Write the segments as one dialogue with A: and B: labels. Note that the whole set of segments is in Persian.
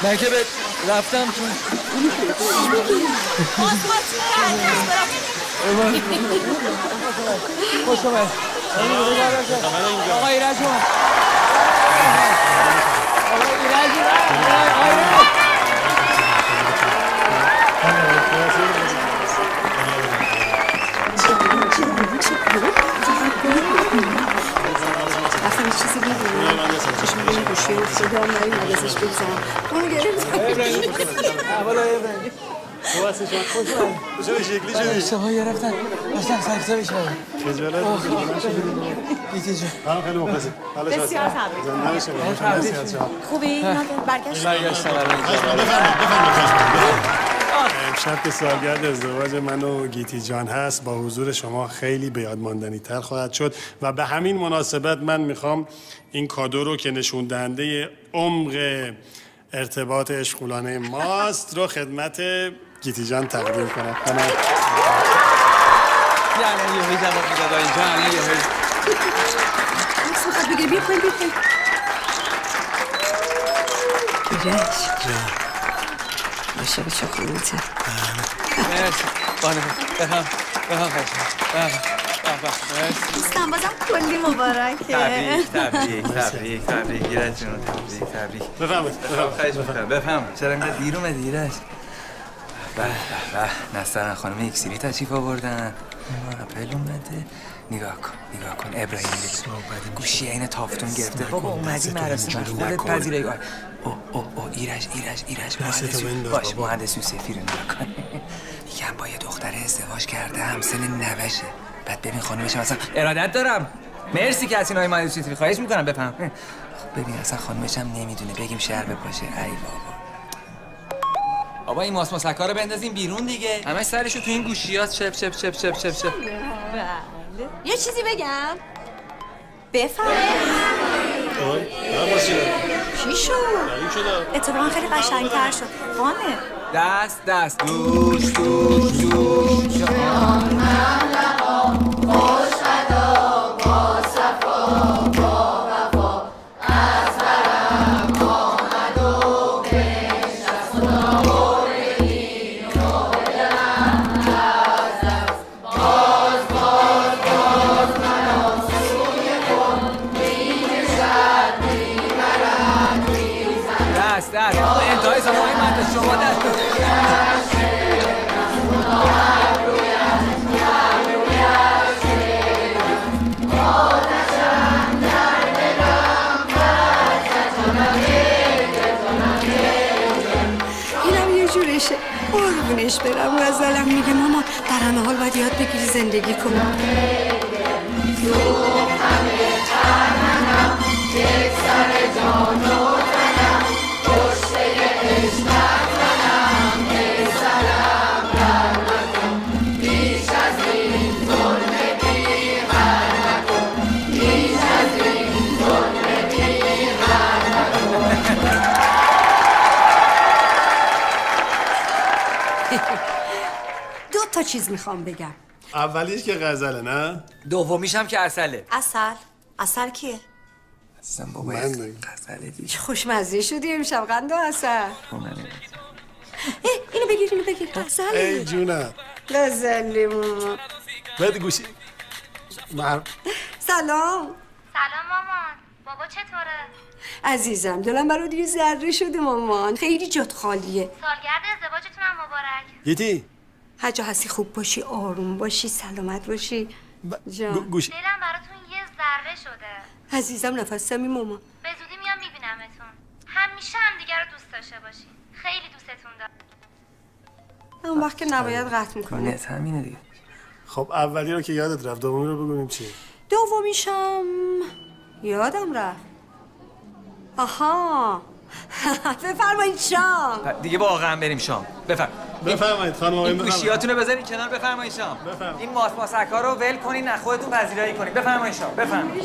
A: من که رفتم چون خوش اومد. آقا ایرج اومد.
B: اصلا چیزی بگیم چشم بگیم گوشی افتاده هم نریم مدازش بگذارم اونو گرفتم
A: اولا ابراهیم خواستی شما خوش اومد.
C: چرا شکلی شدی؟
A: اشتباهی گرفتن داشتم سکسه میشم.
C: خجالت
A: گیتی جون
C: هم خیلی مخلصیم.
B: بسیار تبریک. خوبی؟
A: برگشتم
C: امشب که سالگرد ازدواج من و گیتی جان هست با حضور شما خیلی به یاد ماندنی تر خواهد شد و به همین مناسبت من میخوام این کادو رو که نشون دهنده عمق ارتباط عشق‌گونه ماست رو خدمت گیتی جان تقدیم کنم.
A: یعنی یه هی جواب میداد اینجا یعنی یه هی
B: صحبت بگیر بیخوایی ایرج باشه به چه خونته
A: مرسی بانه بهم
B: دوستم بازم کلی مبارکه
A: تبریک ایرج جون تبریک
C: بفرمایید
A: بفهم چرا اینقدر دیر اومدی ایرج؟ به نسترن خانم اکسیری تشریف آوردن اپل اومده نگاه کن ابراهیم گوشی این تافتون گرفته بابا اومدی مراسم خودت پذیرایی او ایرج مهندس یوسفی رو نگاه کن میگم با یه دختر ازدواج کرده همسن نوشه بعد ببین خانومش اصلا ارادت دارم مرسی که از اینای مهندس یوسفی خواهش میکنم بفهم خب ببین اصلا خانومش هم نمیدونه بگیم شهر بپاشه ای بابا این ماسماسکا رو بندازیم بیرون دیگه همش سرشو تو این گوشیات چپ
B: یه چیزی بگم بفهم چی شد؟ اتفاقا خیلی قشنگ‌تر شد وانه
A: دست دوش انتهای زمانی مهندس شما دست
B: اینم یه جورشه قربونش برم غزلم میگه ماما در همه حال باید یاد بگیری زندگی کنم یک سر جان و تنم کشته عشقت منم ای سرم در نکن بیش از این ظلم بی‌غر نکن بیش از این ظلم بی‌غر نکن دو تا چیز میخوام بگم
C: اولیش که غزله نه؟
A: دومیش هم که عسله
B: عسل کیه؟
A: اصلا بابا غزله دیگه
B: خوشمزه شدی امشب قند و عسل اینو بگیر عسل
C: ای جونم
B: غزله ماما
C: بده گوشی
B: سلام
D: مامان بابا چطوره؟
B: عزیزم دلم برات یه ذره شده مامان خیلی جات خالیه
D: سالگرد ازدواجتون هم مبارک
C: گیتی
B: هر جا هستی خوب باشی آروم باشی سلامت باشی جان
C: گوشی
D: دلم براتون یه ذره شده
B: عزیزم نفسمی مامان
D: به زودی میام میبینمتون همیشه همدیگه رو دوست داشته باشین خیلی دوستتون دارم
B: اون وقت که نباید قطع میکنه
A: نه همینه دیگه
C: خب اولی رو که یادت رفت دومی رو بگویم چی؟
B: دومیشم یادم رفت آها بفرمایید شام
A: دیگه واقعا بریم شام
C: بفرمایید خانم آقای
A: این گوشیاتونو بذارین کنار بفرمایید شام این ماسکا رو ول کنین نه خودتون پذیرایی کنین بفرمایید شام بفرمایید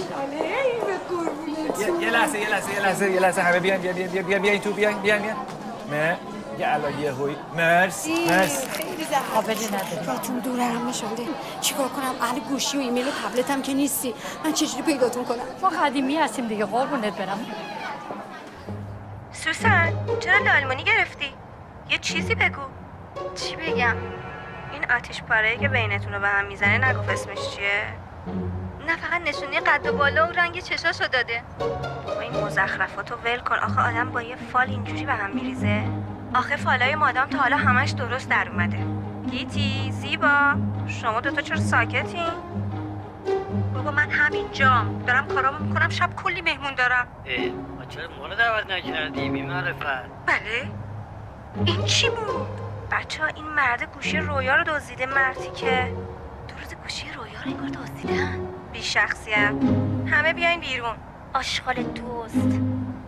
A: یه لحظه همه بیاین تو بیاین نه یه علایه هوی مرسی
B: خیلی زحمت نداری باتون دورم نشده چیکار کنم اهل گوشی و ایمیل و تبلتم که نیستی من چجوری پیداتون کنم
E: ما قدیمی هستیم دیگه قربونت برم
B: سوسن چرا لالمونی گرفتی؟ یه چیزی بگو.
D: چی بگم؟
B: این آتش پاره‌ای که بینتون رو به هم میزنه نگفت اسمش چیه؟
D: نه فقط نشونی قد و بالا و رنگ چشاشو داده.
B: با این مزخرفاتو ول کن. آخه آدم با یه فال اینجوری به هم میریزه؟ آخه فالای مادام تا حالا همش درست در اومده. گیتی، زیبا، شما دوتا چرا ساکتین؟ بابا من همینجام دارم کارامو میکنم، شب کلی مهمون دارم.
E: ما چرا ما رو دعوت نکردی بی معرفت؟
B: بله؟ این چی بود؟ بچه ها این مرد گوشی رویا رو دزدیده، مرتی که
D: دو روز گوشی رویا رو انگار دزدیدن.
B: بی شخصیت. همه بیاین بیرون.
D: آشغال دوست.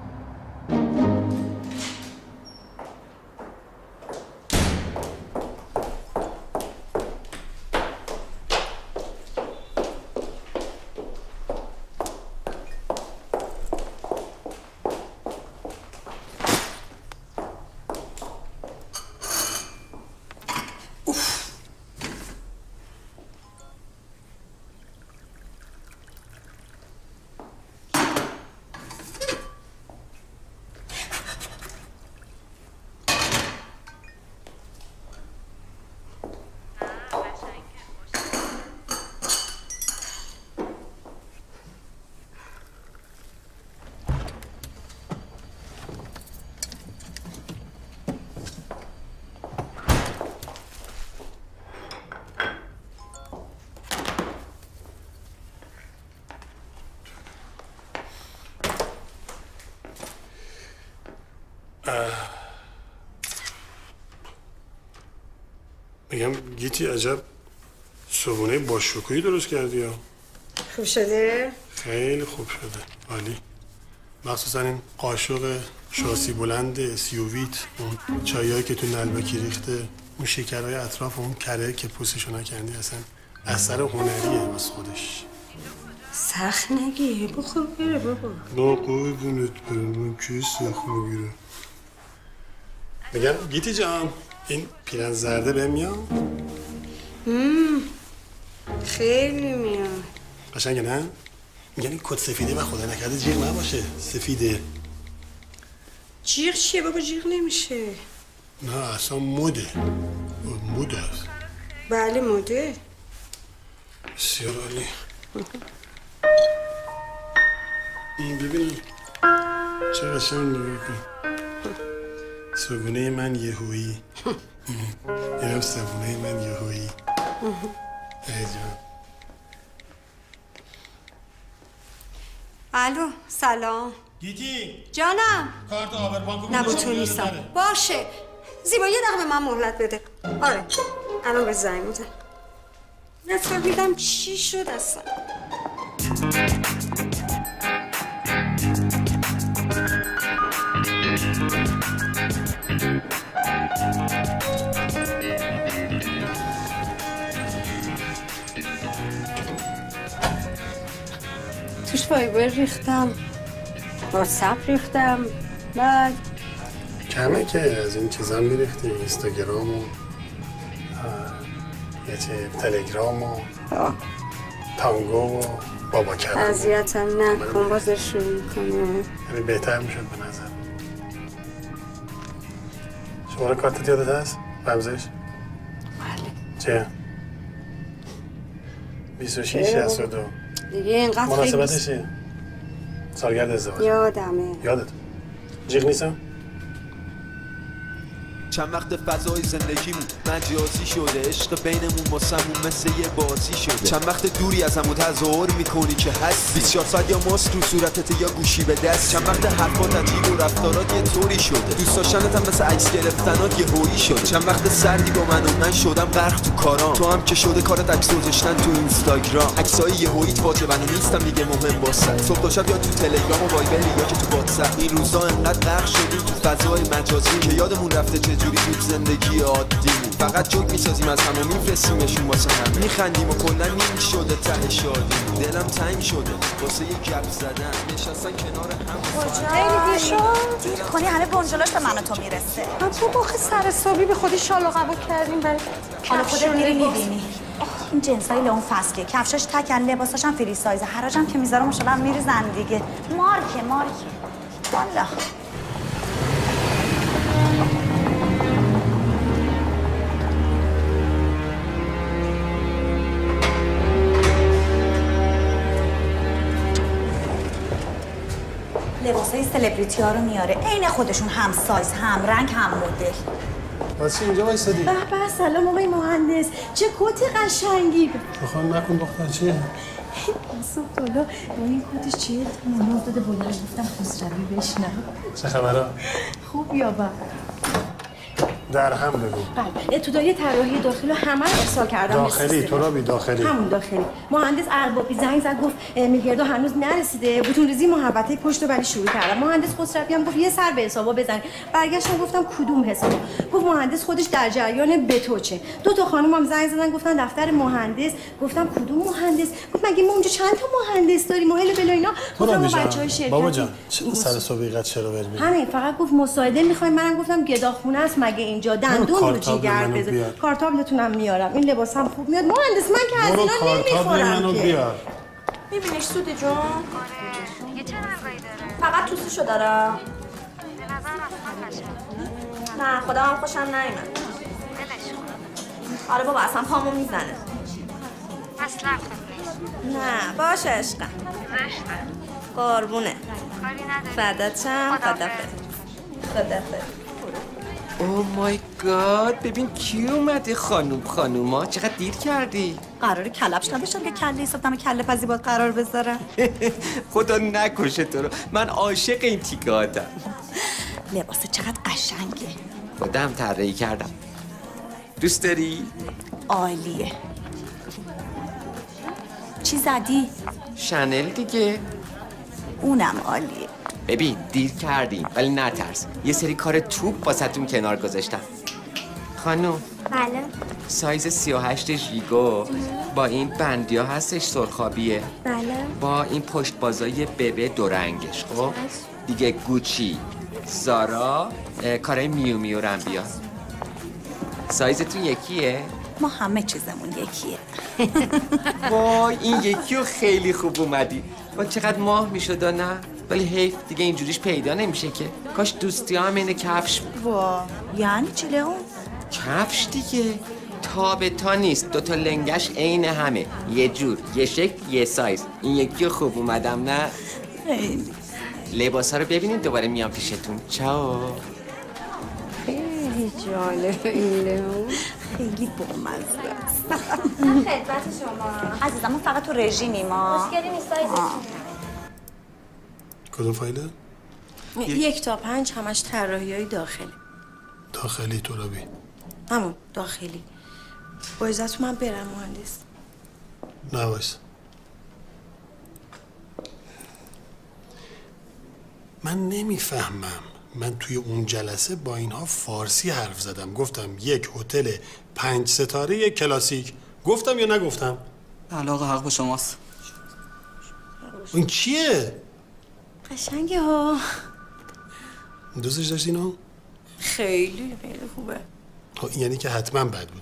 C: میگم گیتی عجب صبحونه با شکویی درست کردی ها.
B: خوب شده؟
C: خیلی خوب شده، عالی. مخصوصا این قاشق شاسی بلند سیوویت، اون چایایی که تو نلبکی ریخته، اون شکرهای اطراف اون کره که پوستشو نکندی، اصلا اثر هنریه واسه خودش.
B: سخت نگیه، بخور بره بابا.
C: با قربونت برم، من که سخت نگیره. میگم گیتی جان این پیرن زرده بهم میاد؟
B: خیلی میاد.
C: قشنگه نه؟ میگن این کت سفیده و خدا نکرده جیغ نباشه، سفیده.
B: جیغ چیه بابا؟ جیغ نمیشه.
C: نه اصلا موده است.
B: بله موده.
C: بسیار عالی. ببینیم چه قشنگ نگاه کن. صبونه من یهویی. اینم صبونه من یهویی. ای جان.
B: الو سلام.
C: گیتی
B: جانم.
C: کارت آبربانکو
B: نه با تو نیستم. باشه زیبا یه دقیقه به من مهلت بده. آره الان به زنگ میزنم. نفهمیدم چی شد اصلا. توش فایبر ریختم، واتساپ ریختم، بعد
C: کمه که از این چیزا میریختی، اینستاگرام و یه چه تلگرام و تانگو و بابا کلام.
B: اذیتم نکن، باز شروع میکنه.
C: یعنی بهتر میشد به نظر. شماره کارتت یادت هست؟ رمزش؟
B: بله.
C: چه؟ 2662.
B: دیگه اینقدر خیلی
C: مناسبتش چیه؟ سالگرد ازدواج.
B: یادمه.
C: یادت؟ جیغ نیستم؟
F: چند وقت فضای زندگیمون مجازی شده، عشق بینمون واسمون مثل یه بازی شده. چند وقت دوری از همون تظاهر میکنی که هستی، 24 ساعت یا ماسک رو صورتت یا گوشی به دست. چند وقت حرفات عجیب و رفتارات یه طوری شده، دوست داشتنت هم مثل عکس گرفتنات یه هویی شده. چند وقت سردی با من شدم غرق تو کارام، تو هم که شده کارت عکس گذاشتن تو اینستاگرام. عکسای یه هوییت واجبن و نیستم دیگه مهم واسه صبح تا شب، یا تو تلگرام و وایبر یا که تو واتساپ. این روزا انقدر غرق شدیم تو فضای مجازی که یادمون رفته چجوری تو زندگی عادیمون فقط جوک میسازیم از هم و میفرستیمشون واسه همه. میخندیم و کلا نیم شده ته شادیم، دلم تنگ شده واسه یه گپ زدن، نشستن کنار هم.
G: خیلی دیر شد. دیر کنی همه بنجلاش به من و تو میرسه.
B: من تو آخه سر صبحی به خودی شالو قبول کردیم برای
G: حالا خودت میری میبینی. این جنسای اون فصله، کفشاش تکن، لباساش هم فری سایز، حراجم که میذارم شدم میریزن دیگه. مارکه والا. لباسای سلبریتی ها رو میاره. عین خودشون، هم سایز، هم رنگ، هم مدل.
C: واسه اینجا وایسادی؟
H: به به، سلام آقای مهندس. چه کتی قشنگی.
C: بخوام نکن دختر چیه؟
H: صبح بالا این کتش چیه؟ مامان افتاده بالا گفتم خسروی بشنم.
C: چه خبره؟
H: خوب یا بد؟
C: در هم بگو.
H: بله، تو دایره طراحی داخلی همه رو ارسال کردم.
C: داخلی تو را بی داخلی.
H: همون داخلی. مهندس اربابی زنگ زد گفت میگردو هنوز نرسیده. بتون ریزی محبته پشت و ولی شروع کردم. مهندس خسروی هم گفت یه سر به حسابا بزن. برگشتم گفتم کدوم حسابا؟ گفت مهندس خودش در جریان به تو چه. دو تا خانم هم زنگ زدن گفتن دفتر مهندس. گفتم کدوم مهندس؟ گفت مگه ما اونجا چند تا مهندس داریم؟ مهل بلا اینا. گفتم ما بچهای شرکت.
C: بابا جان سر صبح چرا برمی؟
H: همین فقط گفت مساعده میخوایم. منم گفتم گداخونه است مگه اینجا دندون رو جیگر بزن. کارتابلتونم میارم. این لباسم خوب میاد. مهندس من که از اینا نمیخورم که.
G: میبینیش سودی جون؟
D: آره دیگه چه رنگایی داره؟
G: فقط توسیشو دارم.
D: به نظر اصلا قشنگه.
G: نه خدا هم خوشم نیومد.
D: دلش خوبه.
G: آره بابا اصلا پامو میزنه.
D: اصلا خوب نیست.
G: نه باشه عشقم.
D: زشته.
G: قربونه.
D: کاری نداری.
G: فدات شم. خدافظ.
A: اوه مای گاد، ببین کی اومده. خانوما چقدر دیر کردی.
G: قراره کلبش نداشتم که کله حسابتم کله پزی باید قرار بذارم.
A: خدا نکشه تو رو، من عاشق این تیکه هاتم.
G: لباس چقدر قشنگه.
A: خودم طراحی کردم. دوست داری؟
G: عالیه. چی زدی؟
A: شانل دیگه.
G: اونم عالیه.
A: ببین دیر کردیم ولی نترس، یه سری کار توپ واسهتون کنار گذاشتم. خانم
D: بله.
A: سایز 38 ژیگو با این بندیا هستش سرخابیه.
D: بله.
A: با این پشت بازای ببه دو رنگش. خب دیگه گوچی، زارا، کارای میو رم بیا. سایزتون یکیه؟
G: ما همه چیزمون یکیه.
A: وای این یکی رو خیلی خوب اومدی. با چقدر ماه میشد نه؟ ولی حیف دیگه اینجوریش پیدا نمیشه که. کاش دوستی هم اینه کفش بود.
G: وا یعنی چی لئون؟
A: کفش دیگه تا به تا نیست، دوتا لنگش عین همه، یه جور، یه شکل، یه سایز. این یکی رو خوب اومدم نه؟
G: خیلی
A: لباس ها رو ببینید دوباره میام پیشتون. چاو.
I: خیلی جالبه این لئون.
G: خیلی بامزه است.
D: من خدمت شما.
G: عزیزم ما فقط تو رژیمیم ما.
D: مشکلی نیست سایزش.
C: کدوم فایله؟
H: 1 تا 5 همش طراحی‌های داخلی.
C: داخلی تو را بی.
H: همون داخلی. با عزت من برم مهندس.
C: نه وایس. من نمیفهمم. من توی اون جلسه با اینها فارسی حرف زدم. گفتم یک هتل 5 ستاره کلاسیک. گفتم یا نگفتم؟
J: علاقه حق با شماست.
C: این چیه؟
H: قشنگه ها.
C: دوستش داشتی اینو؟
H: خیلی خوبه.
C: یعنی که حتما بد بوده.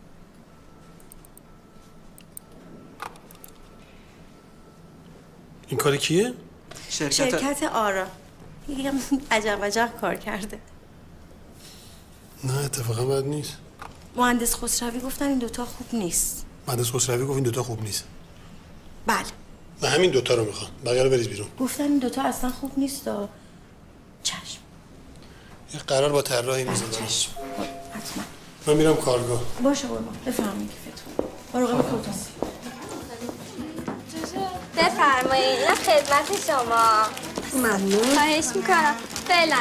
C: این کار کیه؟
H: شرکت آرا. یکم عجب کار کرده.
C: نه اتفاقا بد نیست.
H: مهندس خسروی گفتن این دوتا خوب نیست.
C: مهندس خسروی گفت این دوتا خوب نیست.
H: بله.
C: نه همین دوتا رو میخوان. بقیه رو بریز بیرون.
H: گفتن این دوتا اصلا خوب نیست. چشم.
C: یه قرار با طراحی میذارم.
H: چشم. حتما.
C: من میرم کارگاه.
H: باشه قربان. بفرمایید کیفتون. مراقب خودتون.
D: بفرمایید. نه خدمت شما.
H: ممنون.
D: خواهش میکنم. فعلا.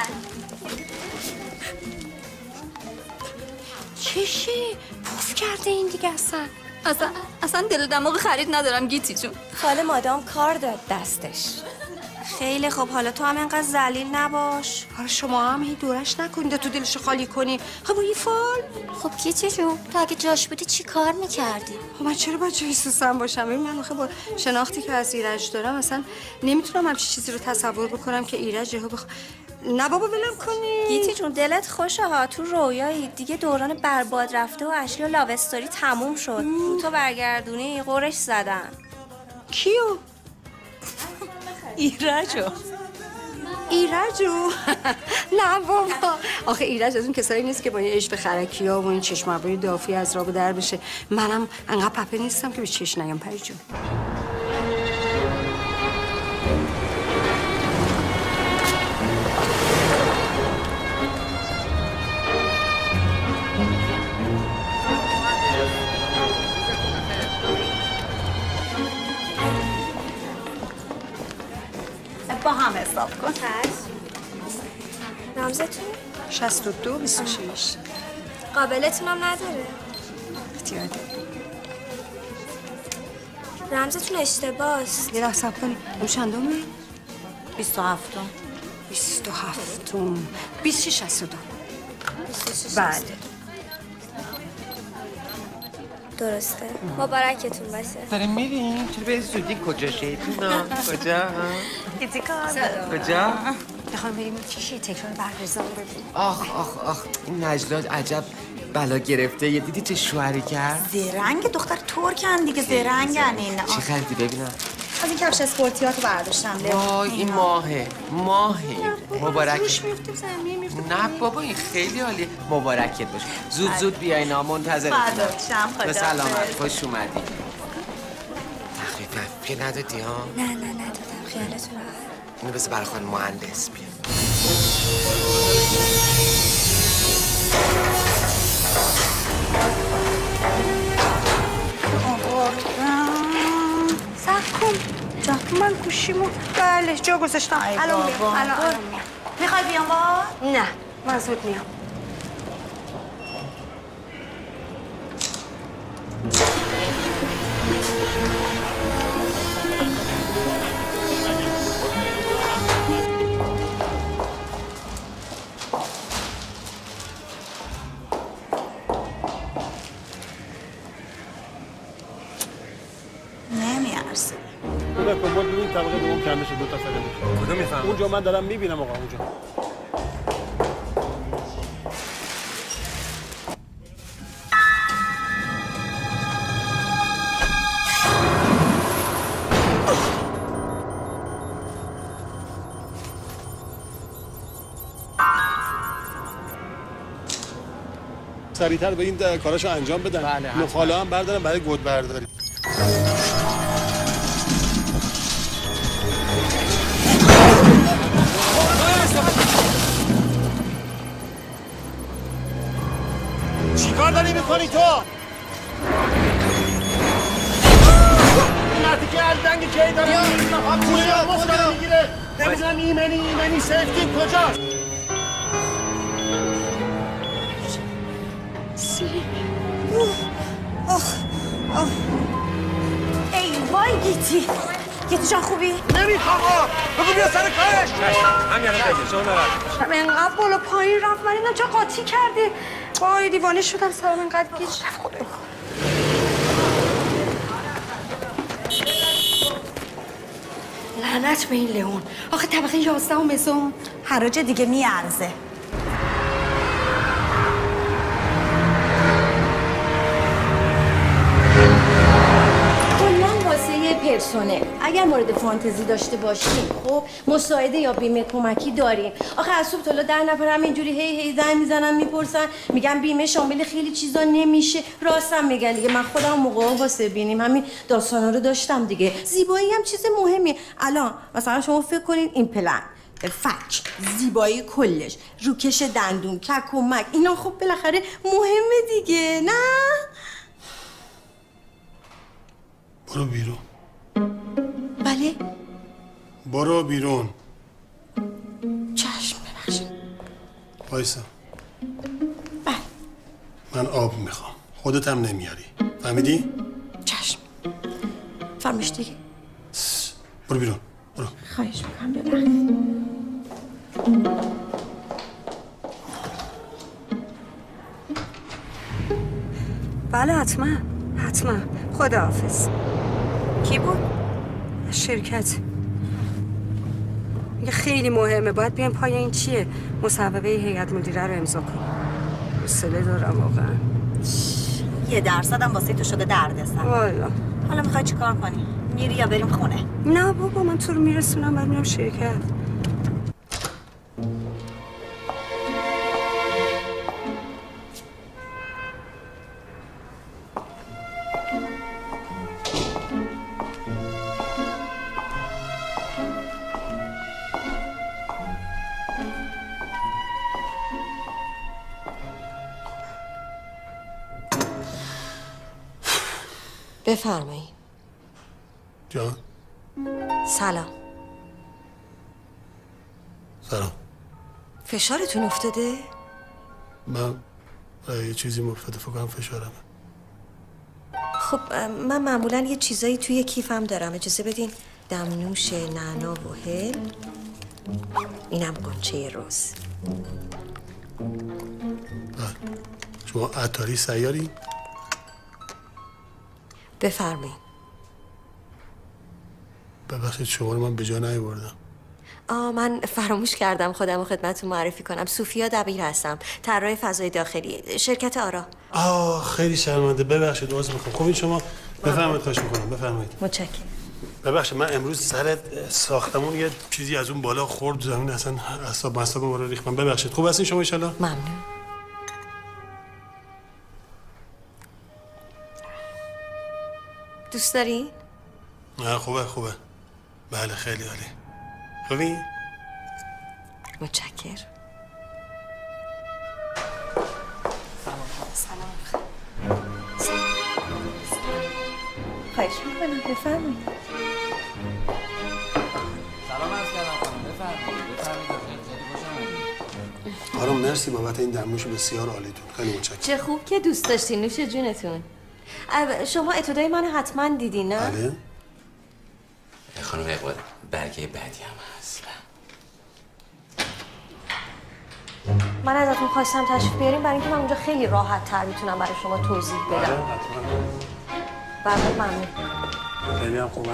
B: چشی؟ پوف کرده این دیگه اصلا دل دماغ خرید ندارم گیتی جون.
G: خاله مادام کار داد دستش.
B: خیلی خب حالا تو هم اینقدر ذلیل نباش.
I: آره شما هم هی دورش نکنید تو دلش خالی کنی. خب این فال.
D: خب گیتی جون تو اگه جاش بودی چی کار میکردی؟
I: خب من چرا باید جای سوسن باشم؟ ببین من آخه با شناختی که از ایرج دارم اصلا نمیتونم همچین چیزی رو تصور بکنم که ایرج یهو نه بابا ولم کنی.
B: گیتی جون دلت خوشه ها، تو رویایی دیگه دوران برباد رفته و اشلی و لاو استوری تموم شد. تو برگردونی قرش زدن.
I: کیو؟
H: ایرجو.
I: نه بابا آخه ایرج از اون کسایی نیست که با این عشق خرکی ها و این چشم ابروی دافی از راه در بشه. منم انقدر پپه نیستم که به چشم نیام پری جون.
G: حساب کن.
B: رمزتون؟
I: 62 26.
B: قابلتون هم نداره.
I: اختیار داری.
B: رمزتون اشتباهست.
I: یه لحظه صبر کنی. اون چندمه؟
G: 27.
I: 27. 26 62.
B: 26
I: بله.
B: درسته. مبارکتون باشه.
K: داریم میریم؟ چرا به زودی کجا شیطونا؟ کجا؟
G: کیتی کار
K: کجا؟
I: میخوام بریم چیشی تکرار برگزار ببینیم.
K: آخ این نجلات عجب بلا گرفته. یه دیدی چه شوهری کرد؟
G: زرنگ دختر ترکن دیگه، زرنگن اینا.
K: چی خریدی ببینم؟
G: از این کفش اسپورتیاتو برداشتم.
K: وای این ماهه مبارک. نه بابا این خیلی عالیه. مبارکت باشه. زود بیاین منتظرتونم. به سلامت. خوش اومدی. تخفیف ندادی ها؟
B: نه ندادم. خیالتون راحت.
K: اینو بذار برای خانم مهندس بیا.
I: صبر کن. من گوشیمو بله جا گذاشتم. الان میام.
G: میخوای بیام با؟
I: نه من زود میام.
G: نمیارزه.
C: اون کمبود ببین طبقه دوم کنده شد 2 تا فقط.
A: کدوم میفهمم؟
C: اونجا من دارم میبینم آقا اونجا. سریعتر به این کاراشو انجام بدن.
K: بله.
C: نخاله هم بردارن برای گود برداری. چیکار داری میکنی تو؟ نرتی که اردنگی که داره پولی آموز داره میگیره. نمیزنم ایمنی سیفتیم کجاست؟
G: ای وای گیتی جان خوبی؟
C: نمیخوام بگو بیا سر کارش.
A: هم یعنی بگی شما نرد.
I: انقدر بالا پایین رفت من اینا جا قاطی کرده. وای دیوانه شدم سرم انقدر گیج رفت. خدا لعنت به این لئون. آخه طبقه 11 و مزون
G: حراج دیگه میارزه.
H: پرسونل اگر مورد فانتزی داشته باشیم خب مساعده یا بیمه کمکی داریم. آخه از صبح تا حالا 10 نفر همینجوری هی زنگ میزنن میپرسن میگن بیمه شامل خیلی چیزا نمیشه. راستم میگن دیگه. من خودم موقعا واسه بینیم همین داستانا رو داشتم دیگه. زیبایی هم چیز مهمیه. الان مثلا شما فکر کنین این پلن فک زیبایی کلش روکش دندون کک و مک اینا خب بالاخره مهمه دیگه نه؟
C: برو بیرون.
H: بله؟
C: برو بیرون.
H: چشم ببخشید.
C: وایسا.
H: بله.
C: من آب میخوام. خودت هم نمیاری. فهمیدی؟
H: چشم. فرمایش دیگه.
C: برو بیرون. برو.
H: خواهش میکنم ببخشید.
I: بله حتما خداحافظ.
G: کی بود؟
I: شرکت میگه خیلی مهمه باید بیایم پای این چیه مصوبه هیئت مدیره رو امضا کنیم. حوصله دارم واقعا.
G: 1% هم واسه تو شده دردسر.
I: والا
G: حالا میخوای چیکار کنی؟ میری یا بریم خونه؟
I: نه بابا من تو رو میرسونم بعد میرم شرکت.
C: جان
I: سلام.
C: سلام.
I: فشارتون افتاده؟
C: من یه چیزی مفتاده فکر کنم فشارمه.
I: خب من معمولا یه چیزایی توی کیفم دارم، اجازه بدین. دمنوش نعنا و هل، اینم قنچه رز.
C: شما عطاری سیاری؟
I: بفرمایید.
C: ببخشید شما رو من به جا نیاوردم.
I: من فراموش کردم خودم رو خدمتتون معرفی کنم. صوفیا دبیر هستم، طراح فضای داخلی شرکت آرا.
C: خیلی شرمنده، ببخشید عذر میخوام. خب این شما بفرمایید، خواهش میکنم بفرمایید.
I: متشکرم.
C: ببخشید من امروز سر ساختمون یه چیزی از اون بالا خورد زمین، اصلا اعصاب ما رو ریخت. ببخشید. خوب هستین شما ان شاء الله؟
I: ممنون. دوست داری؟
C: نه خوبه. بله خیلی عالی. خوبی؟
I: متشکرم. سلام. خواهش میکنم بفرمایید.
A: سلام عرض کردم خانم. بفرمایید.
C: آرام مرسی بابت این دمنوش بسیار عالیتون. خیلی متشکرم.
I: چه خوب که دوست داشتین. نوش جونتون. شما اتودای منو حتما دیدین نه؟
C: بله.
K: خانم اقبال برگه بعدی هم هست.
I: من ازتون خواستم تشریف بیاریم برای اینکه من اونجا خیلی راحت تر میتونم برای شما توضیح بدم. بله ممنون.
C: خیلی هم خوبه.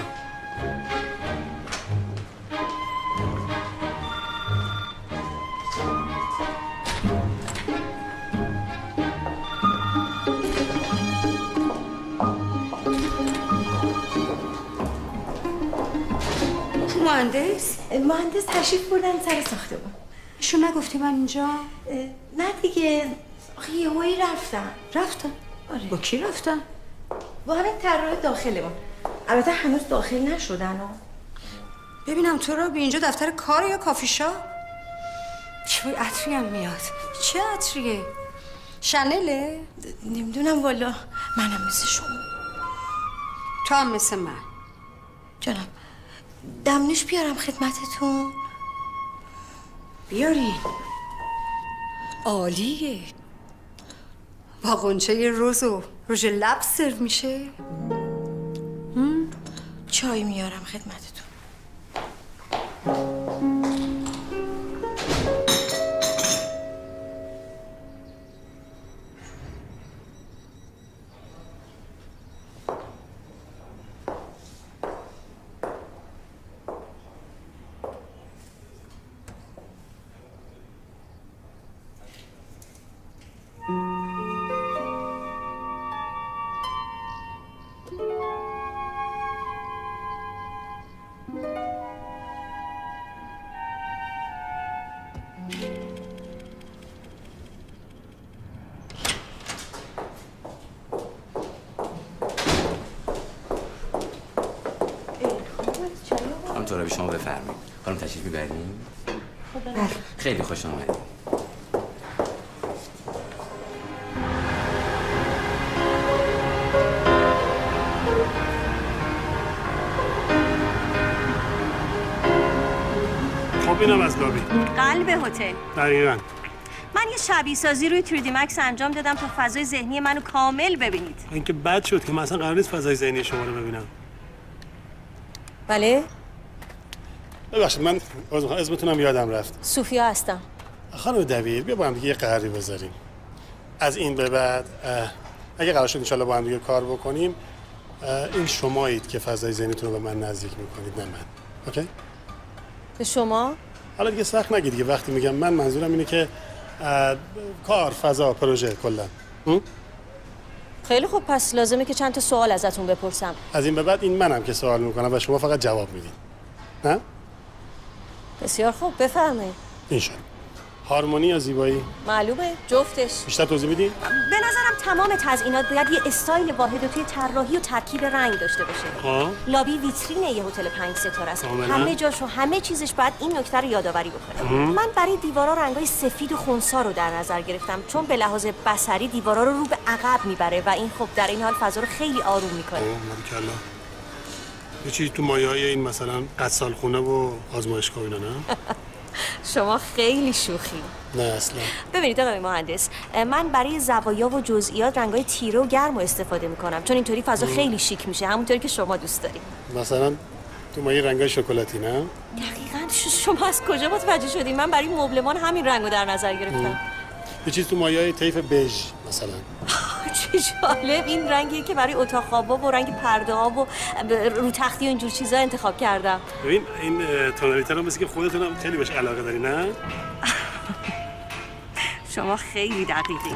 H: مهندس تشریف بردن سر ساختمون.
I: شو نگفتی من اینجا؟
H: نه دیگه، آخه یهویی رفتن. آره.
I: با کی رفتن؟
H: با همین طراح داخلمون. البته هنوز داخل نشدن.
I: ببینم تو را به اینجا دفتر کار یا کافی شاپ؟ چه عطری هم میاد. چه عطریه؟ شنله؟
H: نمیدونم والا. منم مثل شما.
I: تو هم مثل من.
H: جانم دمنوش بیارم خدمتتون؟
I: بیارین. عالیه. با قنچه رز و رژ لب سرو میشه.
H: چای میارم خدمتتون.
K: همطور شما بفرمایید. خانم تشریف میبرین؟ خیلی خوش آمدید.
C: خب اینم از لابی.
B: قلب هتل.
C: دقیقاً.
B: من یه شبیه سازی روی 3D Max انجام دادم تا فضای ذهنی منو کامل ببینید.
C: اینکه بد شد که من اصلا قرار نیست فضای ذهنی شما رو ببینم.
I: بله؟
C: ببخشید من اسمتونم یادم رفت.
I: صوفیا هستم.
C: خانم دبیر بیا با هم دیگه یه قراری بذاریم. از این به بعد اگه قرار شد انشالله با هم دیگه کار بکنیم، این شمایید که فضای ذهنیتون رو به من نزدیک میکنید نه من. اوکی؟
I: به شما؟
C: حالا دیگه سخت نگید دیگه. وقتی میگم من منظورم اینه که کار، فضا، پروژه کلا.
I: خیلی خوب، پس لازمه که چند تا سوال ازتون بپرسم.
C: از این به بعد این منم که سوال میکنم و شما فقط جواب میدین. نه؟
I: بسیار خوب، بفرمایید.
C: اینشون. هارمونی یا زیبایی؟
I: معلومه، جفتش.
C: بیشتر توضیح میدین؟
B: به نظرم تمام تزیینات باید یه استایل واحد و توی طراحی و ترکیب رنگ داشته باشه. لابی ویترین یه هتل 5 ستاره است. همه جاش و همه چیزش باید این نکته رو یادآوری بکنه. من برای دیوارا رنگای سفید و خنثی رو در نظر گرفتم چون به لحاظ بصری دیوارا رو به عقب میبره و این خب در این حال فضا رو خیلی آروم میکنه.
C: باریکلا. یه چیزی تو مایه‌های این مثلا قصال خونه و آزمایشگاه اینا نه؟
I: شما خیلی شوخی.
C: نه اصلا.
I: ببینید آقای مهندس، من برای زوایا و جزئیات رنگای تیره و گرم استفاده میکنم چون اینطوری فضا خیلی شیک میشه، همونطوری که شما دوست دارید.
C: مثلا تو مایه رنگای شکلاتی نه؟
I: دقیقاً. شما از کجا متوجه شدین؟ من برای مبلمان همین رنگو در نظر گرفتم.
C: یه چیز تو مایه طیف بژ مثلا.
I: چه جالب، این رنگیه که برای اتاق خوابا و رنگ پرده ها و رو تختی و اینجور چیزا انتخاب کردم.
C: ببین این تونالیته رو مثل که خودتون هم خیلی بهش علاقه داری نه؟
I: شما خیلی دقیقی.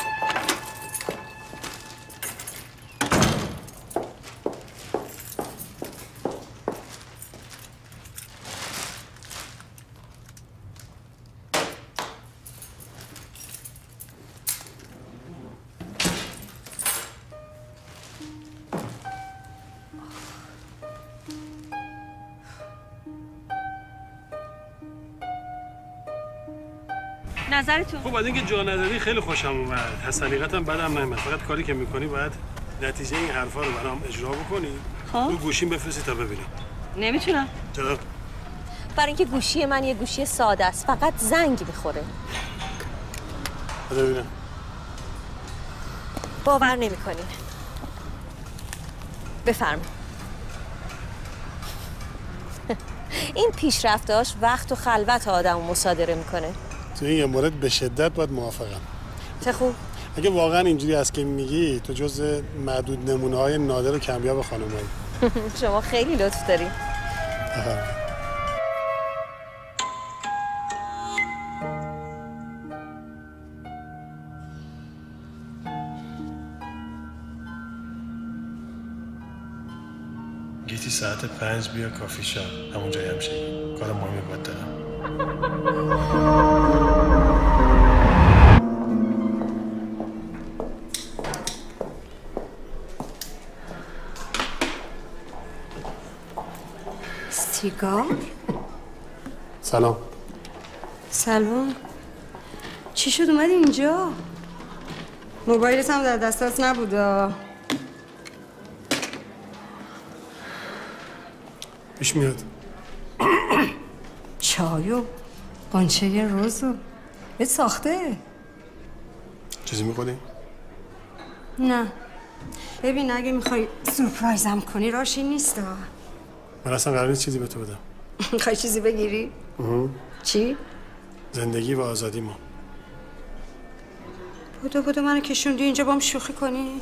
I: نظرتون؟
C: خب از اینکه جا نداری خیلی خوشم اومد. حسنیقتم بدم نمیاد. فقط کاری که میکنی باید نتیجه این حرفا رو برام اجرا بکنی. رو گوشیم بفرستی تا ببینم.
I: نمیتونم.
C: چرا؟
I: برای اینکه گوشی من یه گوشی ساده است، فقط زنگ میخوره.
C: بذار ببینم.
I: باور نمیکنین. بفرمایید. این پیشرفتاش وقت و خلوت آدمو مصادره میکنه.
C: تو این مورد به شدت باید موافقم.
I: چه خوب.
C: اگه واقعا اینجوری است که میگی تو جز معدود نمونه‌های نادر و کمیاب خانمایی.
I: شما خیلی لطف داری.
C: گیتی ساعت 5 بیا کافی شاپ، همون جای همشهری. کار مهمی باید دارم.
H: سیگار؟
C: سلام.
H: سلام. چی شد اومدی اینجا؟ موبایلت هم در دستات نبودا.
C: پیش میاد.
H: چایو قنچه روزو بهت ساخته؟
C: چیزی میخوری؟
H: نه. ببین اگه میخوای سورپرایزم کنی راش این نیست.
C: من اصلا قرار نیست چیزی به تو بدم.
H: میخوای چیزی بگیری؟ چی؟
C: زندگی و آزادی ما.
H: بودو منو کشوندی اینجا بام شوخی کنی؟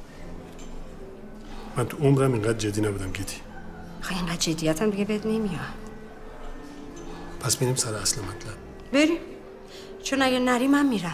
C: من تو عمرم اینقدر جدی نبودم گیتی.
H: خیلی اینقدر جدیتم دیگه بهت نمیاد.
C: پس میریم سر اصل مطلب.
H: بریم. چون اگه نری من میرم.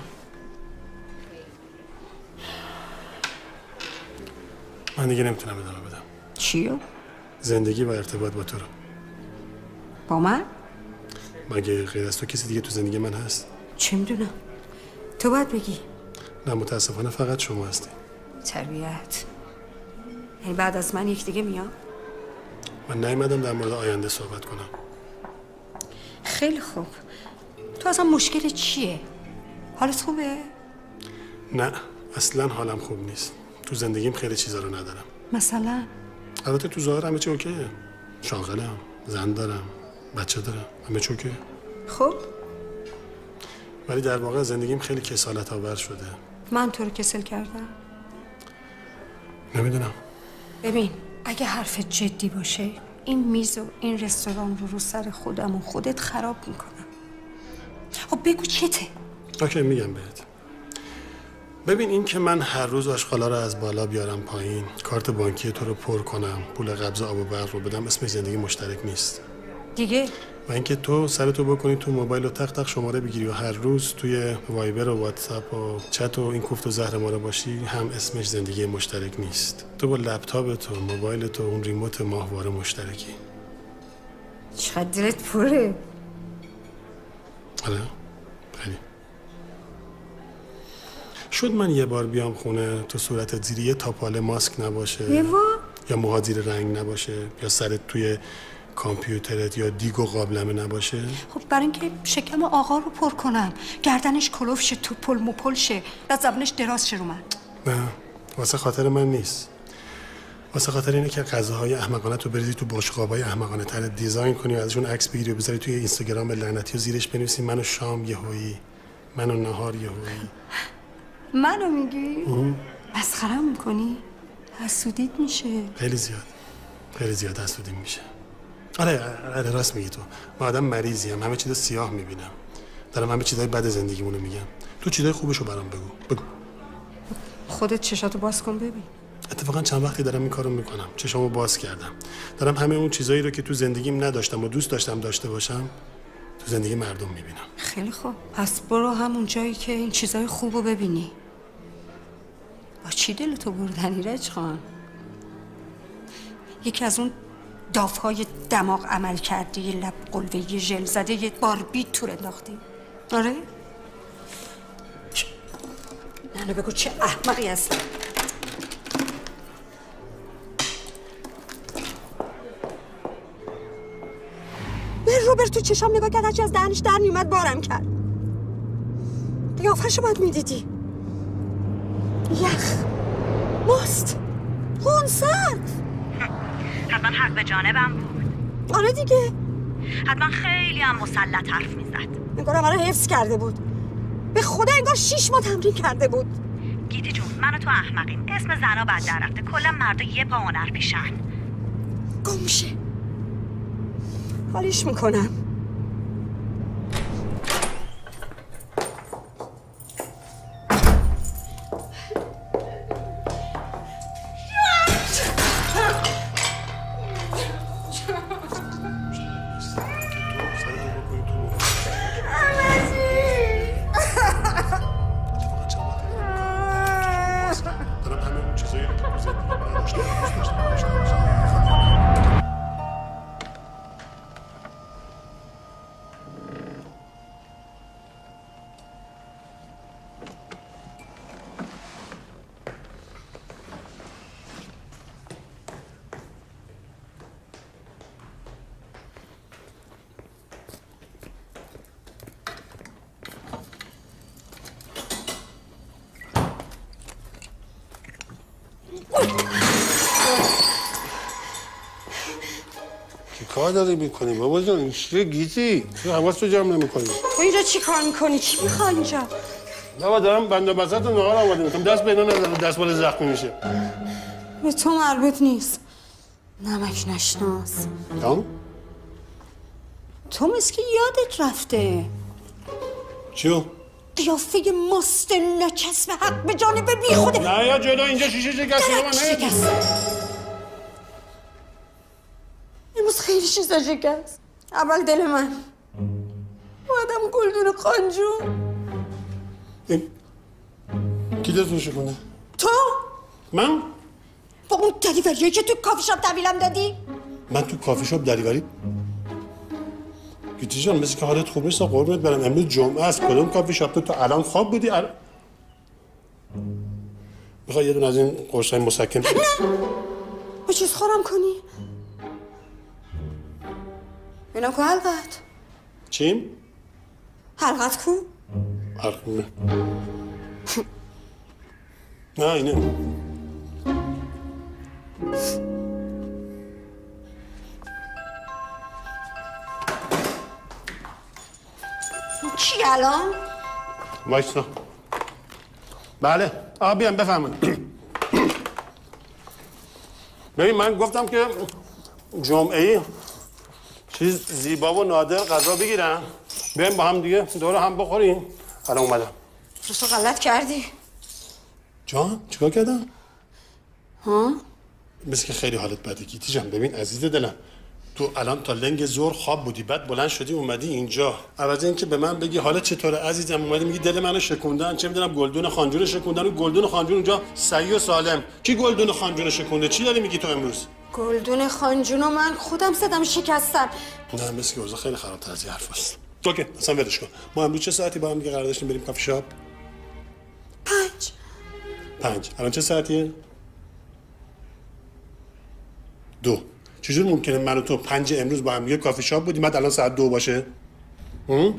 C: من دیگه نمیتونم ادامه بدم.
H: چیو؟
C: زندگی و ارتباط با تو رو.
H: با من؟
C: مگه غیر از تو کسی دیگه تو زندگی من هست؟
H: چه میدونم؟ تو باید بگی.
C: نه متاسفانه فقط شما هستی.
H: تربیت. یعنی بعد از من یک دیگه میاد؟
C: من نیومدم در مورد آینده صحبت کنم.
H: خیلی خوب. تو اصلا مشکل چیه؟ حالت خوبه؟
C: نه اصلا حالم خوب نیست. تو زندگیم خیلی چیزا رو ندارم.
H: مثلا؟
C: البته تو ظاهر همه چی اوکیه. شاغلم، زن دارم، بچه دارم، همه چی اوکیه.
H: خب
C: ولی در واقع زندگیم خیلی کسالت آور شده.
H: من تو رو کسل کردم؟
C: نمیدونم.
H: ببین اگه حرفت جدی باشه این میز و این رستوران رو سر خودم و خودت خراب میکنم. خب بگو چته؟
C: اوکی میگم بهت. ببین این که من هر روز آشغالا رو از بالا بیارم پایین، کارت بانکی تو رو پر کنم، پول قبض آب و برق رو بدم، اسمش زندگی مشترک نیست.
H: دیگه؟
C: و اینکه تو سرتو بکنی تو موبایل و تق تق شماره بگیری و هر روز توی وایبر و واتساپ و چت و این کوفت و زهر ما رو باشی، هم اسمش زندگی مشترک نیست. تو با لپتاپ تو، موبایل تو، اون ریموت ماهواره مشترکی.
H: چقدر دلت پره.
C: آره خیلی. شد من یه بار بیام خونه تو صورتت زیر یه تاپاله ماسک نباشه یا موها زیر رنگ نباشه یا سرت توی کامپیوترت یا دیگ و قابلمه نباشه؟
H: خب برای اینکه شکم آقا رو پر کنم، گردنش کلوف شه، تو پل مپل شه، بعد زبونش دراز شه رو من.
C: نه واسه خاطر من نیست. واسه خاطر اینه که غذاهای احمقانه تو بریزی تو بشقابای احمقانه تر دیزاین کنی و ازشون عکس بگیری و بذاری توی اینستاگرام لعنتی و زیرش بنویسی منو شام یهویی، منو نهار یهویی.
H: منو میگی؟ مسخره‌ام میکنی؟ حسودیت میشه.
C: خیلی زیاد حسودیم میشه. آره راست میگی تو. من آدم مریضیم، همه چیزا سیاه میبینم. دارم همه چیزای بد زندگیمونو میگم. تو چیزای خوبشو برام بگو.
H: خودت چشاتو باز کن ببین.
C: اتفاقا چند وقتی دارم این کارو میکنم. چشامو باز کردم. دارم همه اون چیزایی رو که تو زندگیم نداشتم و دوست داشتم داشته باشم تو زندگی مردم میبینم.
H: خیلی خوب. پس برو همون جایی که این چیزای خوبو ببینی. با چی دلتو بردنی رج خان؟ یکی از اون دافهای دماغ عمل کردی، یه لب قلوه، یه ژل زده، یه باربی تور انداختی. آره؟ نه بگو چه احمقی هستی. روبرت تو چشام نگاه کرد، هرچی از دهنش در میومد بارم کرد. قیافه‌شو باید میدیدی. یخ، ماست، خونسرد.
G: حتما حق به جانبم بود.
H: آره دیگه.
G: حتما خیلی هم مسلط حرف میزد.
H: انگار منو حفظ کرده بود. به خدا انگار 6 ماه تمرین کرده بود.
G: گیتی جون، من و تو احمقیم. اسم زنا بد در رفته. کلا مردا یه پا هنر پیشن.
H: گم میشه. حالیش میکنم.
C: کار داری میکنی بابا جان؟ این چیه گیتی؟ چرا حواس تو جمع نمیکنی؟
H: تو اینجا چی کار میکنی؟ چی میخوای اینجا؟
C: بابا دارم بنده بسط و نهار آماده میکنم. دست به اینا نزن، دستمال زخمی میشه.
H: به تو مربوط نیست. نمک نشناس. تو مثل که یادت رفته.
C: چیو؟
H: قیافه ماست نچسب حق به جانب بی خوده.
C: نه یا جلو اینجا شیشه شکسته.
H: امروز خیلی چیزا شکست. اول دل من، بعدم گلدون خانجون.
C: این کی دستون شکنه؟
H: تو؟
C: من؟
H: با اون دریوریایی که تو کافی شاپ تحویلم دادی؟
C: من تو کافی شاپ دریوری؟ گیتی جان مثل که حالت خوب نیست قربونت برم. امروز جمعه است. کدوم کافی شاپ تو الان خواب بودی؟ میخوای یه دونه از این قرصای مسکن؟
H: نه با چیز خورم کنی؟ بینم که حلقت.
C: چیم؟
H: حلقت کو؟
C: حلقه نه اینه.
H: چی الان؟
C: وایسا. بله بیام بفهمون. ببین من گفتم که جمعه‌ای چیز زیبا و نادر غذا بگیرم بیایم با هم دیگه دور هم بخوریم. الان اومدم.
H: تو غلط کردی.
C: جان چیکار کردم؟
H: ها؟
C: مثل که خیلی حالت بده گیتی جان. ببین عزیز دلم، تو الان تا لنگ زور خواب بودی، بعد بلند شدی اومدی اینجا، عوض اینکه به من بگی حالت چطوره عزیزم، اومدی میگی دل منو شکوندن، چه میدونم گلدون خانجون شکوندن. و گلدون خانجون اونجا صحیح و سالم. کی گلدون خانجون شکونده؟ چی داری میگی تو امروز؟
H: گلدون خانجونو من خودم زدم شکستم.
C: نه مثل که اوضاع خیلی خراب‌تر از این حرفاست. اوکی اصلا ولش کن. ما امروز چه ساعتی با هم دیگه قرار داشتیم بریم کافی شاپ؟ 5. الان چه ساعتیه؟ 2. چجور ممکنه من و تو 5 امروز با هم دیگه کافی شاپ بودیم بعد الان ساعت 2 باشه؟
A: کباب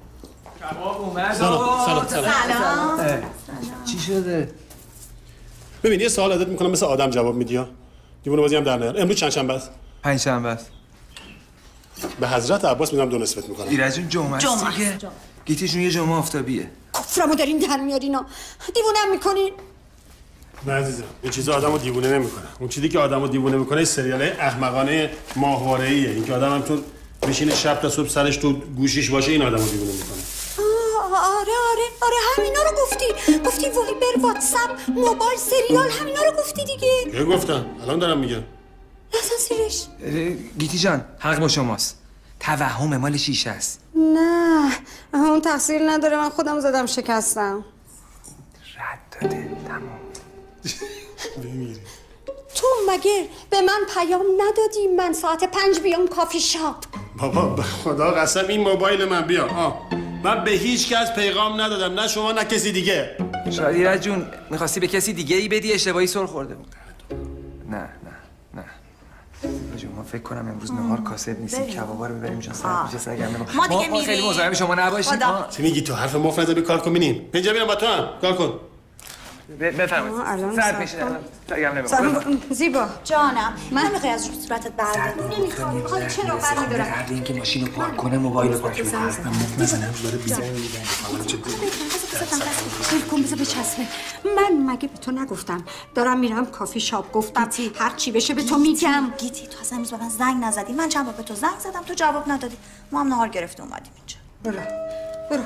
A: اومد.
C: سلام.
A: چی شده؟
C: ببین یه سوال ازت میکنم مثل آدم جواب میدی ها. دیوونه بازی هم در نیار. امروز چند شنبه است؟
A: پنجشنبه است.
C: به حضرت عباس میدم 2 نصفت میکنم.
A: ایرج جون جمعه است دیگه. گیتی جون یه جمعه آفتابیه.
H: کفرمو دارین در میارینا. دیوونه‌ام میکنین.
C: نه عزیزم این چیزا آدمو دیوونه نمیکنه. اون چیزی که آدمو دیوونه میکنه سریالای احمقانه ماهواره‌ایه. این که آدم همطور بشینه شب تا صبح سرش تو گوشیش باشه این آدمو دیوونه میکنه.
H: آره همینا رو گفتی وایبر واتساپ موبایل سریال همینا رو گفتی دیگه.
C: کی گفتم؟ الان دارم میگم.
H: اصلا سیرش
A: گیتی جان حق با شماست. توهم مال شیشه است.
H: نه اون تقصیر نداره، من خودم زدم شکستم.
A: رد داده تمام.
C: بمیری.
H: تو مگه به من پیام ندادی من ساعت 5 بیام کافی شاپ؟
C: بابا به خدا قسم این موبایل من بیا. من به هیچ کس پیغام ندادم، نه شما نه کسی دیگه.
A: شاید ایرج جون میخواستی به کسی دیگه ای بدی اشتباهی سر خورده بود. نه ما فکر کنم امروز نهار کاسب نیست. کبابا رو ببریم جان سرگرم
G: ما دیگه میریم.
A: خیلی مزاحم شما نباشید.
C: چی میگی تو حرف مفت نزن کار کن ببینیم. اینجا میرم با تو هم کار کن.
A: بفرمایید. سرد میشه. سرگرم نمی‌کنم.
H: زیبا
G: جانم من میخوای از رو صورتت بردارم.
H: نمیخوام. حالا چرا برمی‌دارم؟
A: درد اینکه ماشین رو پارک کنه موبایل رو پاک کنه.
C: مثلا داره بیزنگ میگن.
H: بذار بچسبه. من مگه به تو نگفتم دارم میرم کافی شاپ؟ گفتم هر چی بشه به تو میگم.
G: گیتی تو اصلا امروز به من زنگ نزدی. من چند بار به تو زنگ زدم تو جواب ندادی. ما هم نهار گرفته اومدیم اینجا.
H: برو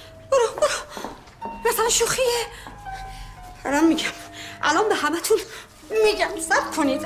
H: مثلا شوخیه. الان میگم الان به همتون میگم صبر کنید.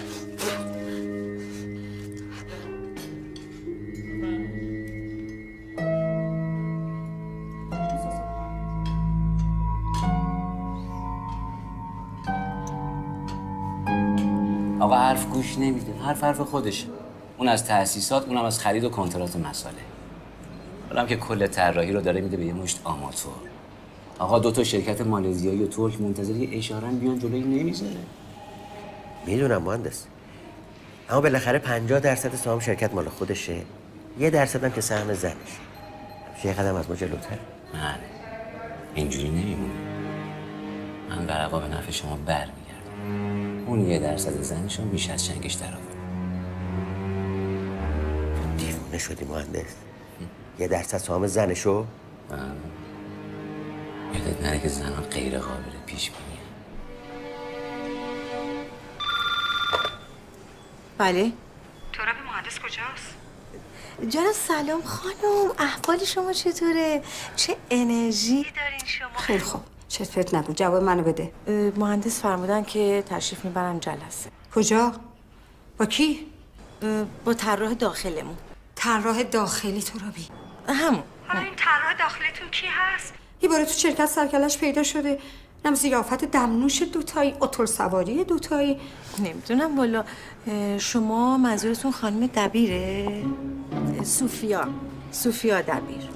L: آقا حرف گوش نمیده. حرف خودشه. اون از تأسیسات، اونم از خرید و کنترات مساله. حالا که کل طراحی رو داره میده به یه مشت آماتور. آقا 2 تا شرکت مالزیایی و ترک منتظر یه اشاره بیان جلوی نمیذاره.
M: میدونم مهندس، اما بالاخره 50% سهام شرکت مال خودشه، 1% هم که سهم زنش. یه قدم از ما جلوتر.
L: نه اینجوری نمیمونه. من ورقا به نفع شما برمیگردم. اون 1% زنش هم بیش از چنگش در آورد.
M: دیوونه شدی مهندس؟ 1% سهام زنشو؟
L: یادت نره که زنان غیر قابل پیش بینیه.
I: بله؟
B: ترابی مهندس کجاست؟
I: جان سلام خانم، احوال شما چطوره؟ چه انرژی دارین شما؟
H: خیلی خوب، چت پرت نگو، جواب منو بده.
I: مهندس فرمودن که تشریف میبرن جلسه.
H: کجا؟ با کی؟
I: با طراح داخلمون.
H: طراح داخلی ترابی؟
I: همون.
B: حالا این طراح داخلیتون کی هست؟
H: یه باره تو شرکت سرکلش پیدا شده، نم زیافت دمنوش 2 تایی، اتول سواری 2 تایی.
I: نمیدونم والا. شما منظورتون خانم دبیره؟ سوفیا دبیر.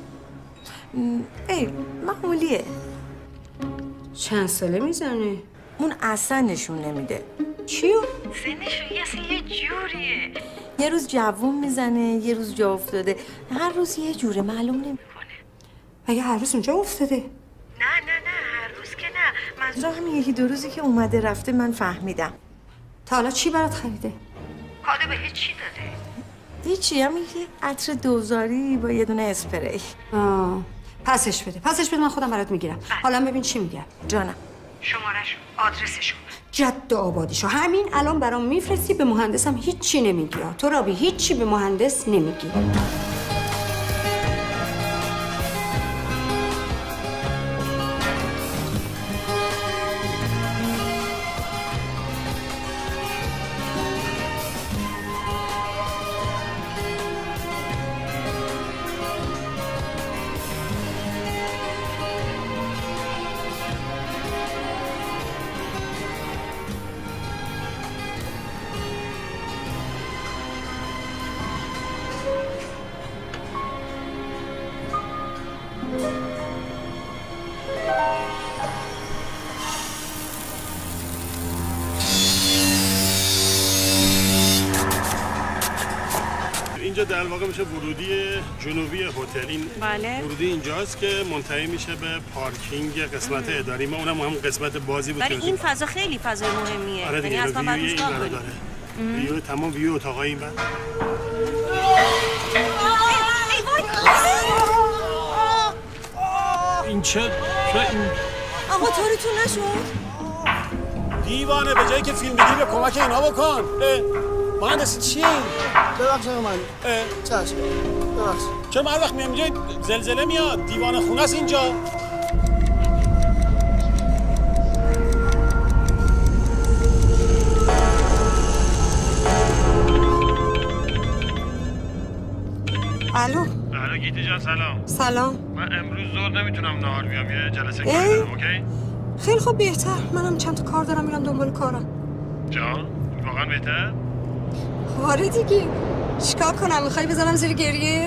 I: معمولیه.
H: چند ساله میزنه؟
I: اون اصلا نشون نمیده.
H: چیو؟
B: سنشون یه جوریه.
I: یه روز جوون میزنه، یه روز جا افتاده. هر روز یه جوره، معلوم نمیکنه.
H: مگه هر روز اونجا افتاده؟
B: نه هر روز که نه.
I: منظور همین 1-2 روزی که اومده رفته من فهمیدم.
H: تا حالا چی برات خریده؟
B: کادو بهت چی داده؟
I: هیچی، همین یه عطر دوزاری با یه دونه اسپری.
H: پسش بده من خودم برات میگیرم. حالا ببین چی میگم.
I: جانم.
B: شماره‌شو، آدرسشو،
H: جد آبادیشو همین الان برام میفرستی. به مهندسم هیچی نمیگی. ترابی هیچی به مهندس نمیگی.
C: در واقع میشه ورودی جنوبی هتل. این
N: بله.
C: ورودی اینجاست که منتهی میشه به پارکینگ قسمت اداری ما. اونم هم قسمت بازی بود.
N: ولی این فضا خیلی فضای مهمیه.
C: آره دیگه،
N: اصلا بعد
C: ویو این داره. ویو تمام ویو اتاقای این بعد. این چه این
H: آقا طورتون نشد؟
C: دیوانه، به جایی که فیلم بگیری به کمک اینا بکن. مهندسی چی؟
O: ببخشید من. چشم. ببخشید.
C: چرا هر وقت میام اینجا زلزله میاد؟ دیوانه خونه است اینجا.
H: الو
C: گیتی جان سلام.
H: سلام.
C: من امروز زور نمیتونم نهار بیام، یه جلسه کاری دارم. اوکی؟
H: خیلی خوب، بهتر. منم چند تا کار دارم، میرم دنبال کارم.
C: جان واقعا بهتر؟
H: آره دیگه. چیکار کنم؟ میخوای بزنم زیر گریه؟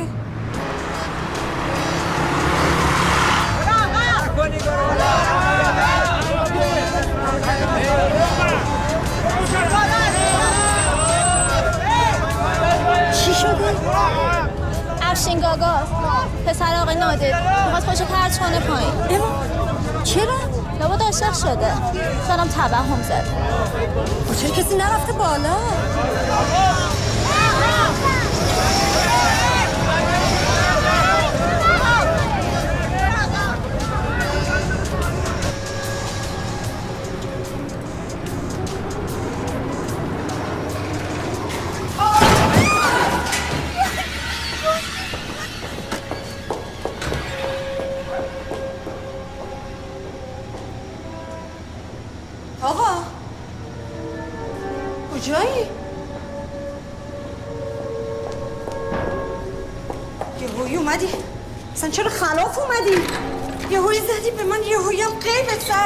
H: چی شده؟
P: افشین گاگاست، پسر آقای نادر. میخواد خوشو پرت کنه پایین.
H: چرا؟
P: لابد عاشق شده. شدم توهم زد.
H: چرا کسی نرفته بالا؟ آقا کجایی؟ یهویی اومدی؟ اصلا چرا خلاف اومدی؟ یهویی زدی به من، یهویی هم قیبت زد.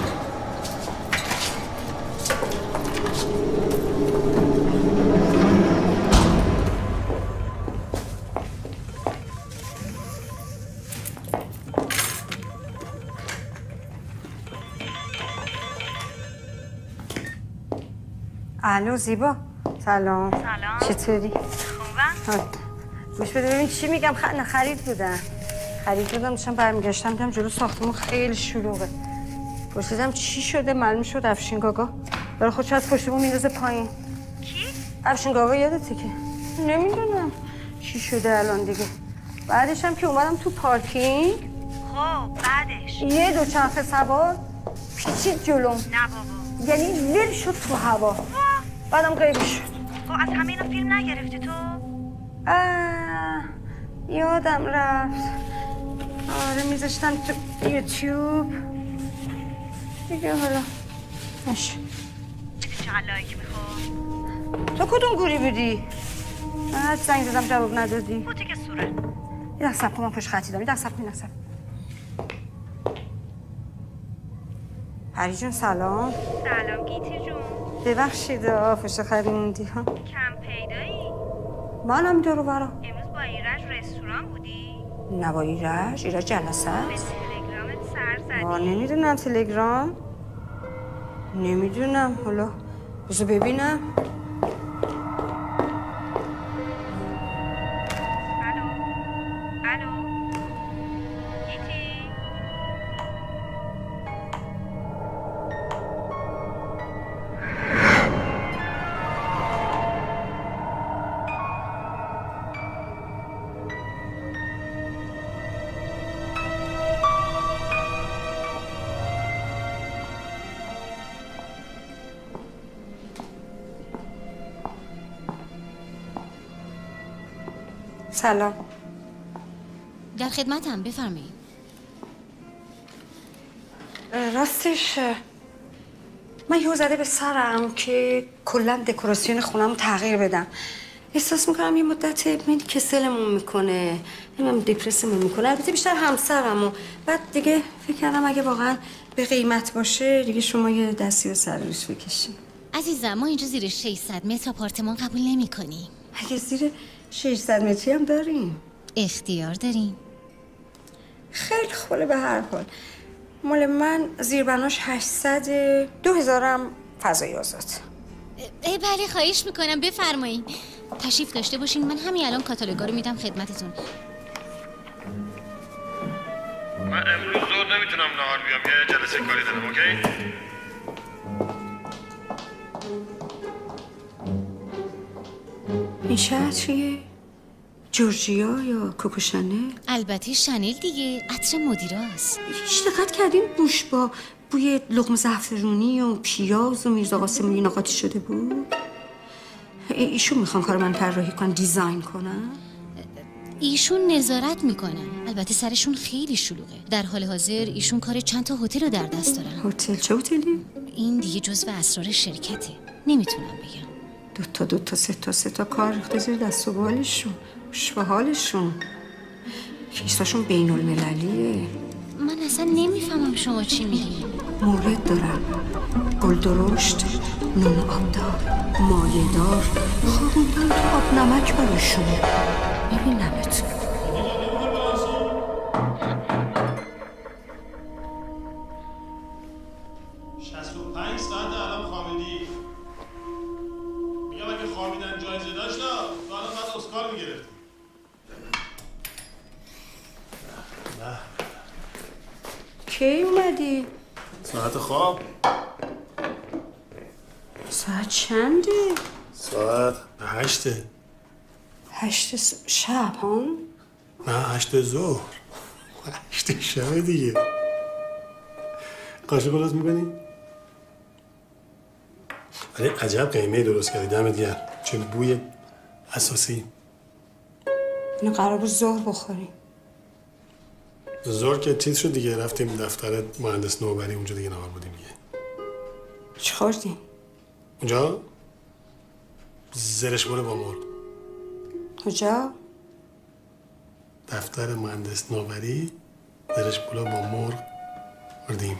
H: الو زیبا. سلام. چطوری؟
B: خوبم.
H: گوش بده ببین چی میگم. خرید بودم داشتم برمیگشتم دیدم جلو ساختمون خیلی شلوغه. پرسیدم چی شده، معلوم شد افشین گاگا داره خودشو از پشتمون میندازه پایین.
B: کی؟
H: افشین گاگا یادته که؟ نمیدونم چی شده الان دیگه. بعدش هم که اومدم تو پارکینگ.
B: خب بعدش
H: یه دوچرخه سوار پیچید جلوم.
B: نه بابا.
H: یعنی ول شد تو هوا. بعدم غیب شد.
B: خب از همه اینا فیلم نگرفتی تو؟
H: یادم رفت. آره میذاشتم تو یوتیوب دیگه. حالا نشه.
B: چقدر لایک میخواد؟
H: تو کدوم گوری بودی؟ من زنگ زدم جواب ندادی.
B: بوتی که سوره.
H: یه دست سب کن، من پشت خطی دارم. یه دست سب کن. پری جون سلام.
B: سلام گیتی جون.
H: ببخشید پشت خطی موندی ها.
B: کم پیدایی؟
H: من هم دارو برا.
B: امروز با ایرج رستوران بودی؟
H: نه با ایرج جلسه
B: به تلگرامت سر زدی؟
H: نمیدونم تلگرام. نمیدونم، حالا بذار ببینم.
B: الو گیتی؟
H: سلام.
P: در خدمتم، بفرمایید.
H: راستش من یهو زده به سرم که کلا دکوراسیون خونم تغییر بدم. احساس میکنم یه مدت کسلمون میکنه، نمیدونم دپرسمون میکنه. البته بیشتر همسرم. و بعد دیگه فکر کردم اگه واقعا به قیمت باشه دیگه شما یه دستی به سر روش بکشین.
P: عزیزم ما اینجا زیر 600 متر آپارتمان قبول نمی‌کنیم.
H: اگه زیر 600 متری هم داریم؟
P: اختیار داریم.
H: خیلی خوبه. به هر حال مال من زیربناش 800، 2000 هم فضای آزاد.
P: بله خواهش میکنم بفرمایید.
Q: تشریف داشته باشین. من همین الان کاتالوگا رو میدم خدمتتون.
C: من امروز زور نمیتونم نهار بیام، یه جلسه کاری دارم. اوکی؟
R: این شهر چیه؟ جورجیا یا کوکو شانل؟
Q: البته شانل دیگه، عطر مدیراست.
R: هیچ دقت کردین بوش با بوی لقمه زعفرونی و پیاز و میرزا قاسمی اینا قاطی شده بود؟ ایشون میخوان کار من طراحی کنن، دیزاین کنن؟
Q: ایشون نظارت میکنن. البته سرشون خیلی شلوغه. در حال حاضر ایشون کار چند تا هتل رو در دست دارن.
R: هتل؟ چه هتلی؟
Q: این دیگه جزو اسرار شرکته، نمیتونم بگم.
R: دو تا سه تا کار ریخته زیر دست و بالشون، به حالشون. کیساشون بین المللیه.
Q: من اصلا نمیفهمم شما چی میگی.
R: مورد دارم، گل درشت، نون آبدار، مایه دار، خوابوندن تو آب نمک براشون. ببینمت.
C: 65 ساعت الان خوابیدی. میگم اگه خوابیدن جایزه داشت تو الان باید اسکار میگرفتی.
R: کی اومدی؟
C: ساعت خواب.
R: ساعت چنده؟
C: ساعت 8.
R: 8 شب ها؟
C: نه 8 ظهر. 8 شب دیگه. قاشق درست می‌کنی؟ ولی عجب قیمه درست کردی، دمت گرم. چه بوی اساسی.
R: اینو قرار بود ظهر بخوریم.
C: ظهر که چیز شد دیگه، رفتیم دفتر مهندس نوبری، اونجا دیگه نهار بودیم دیگه.
R: چی خوردیم؟
C: اونجا زرش با مرغ.
R: کجا؟
C: دفتر مهندس نوبری، زرش با مرغ خوردیم.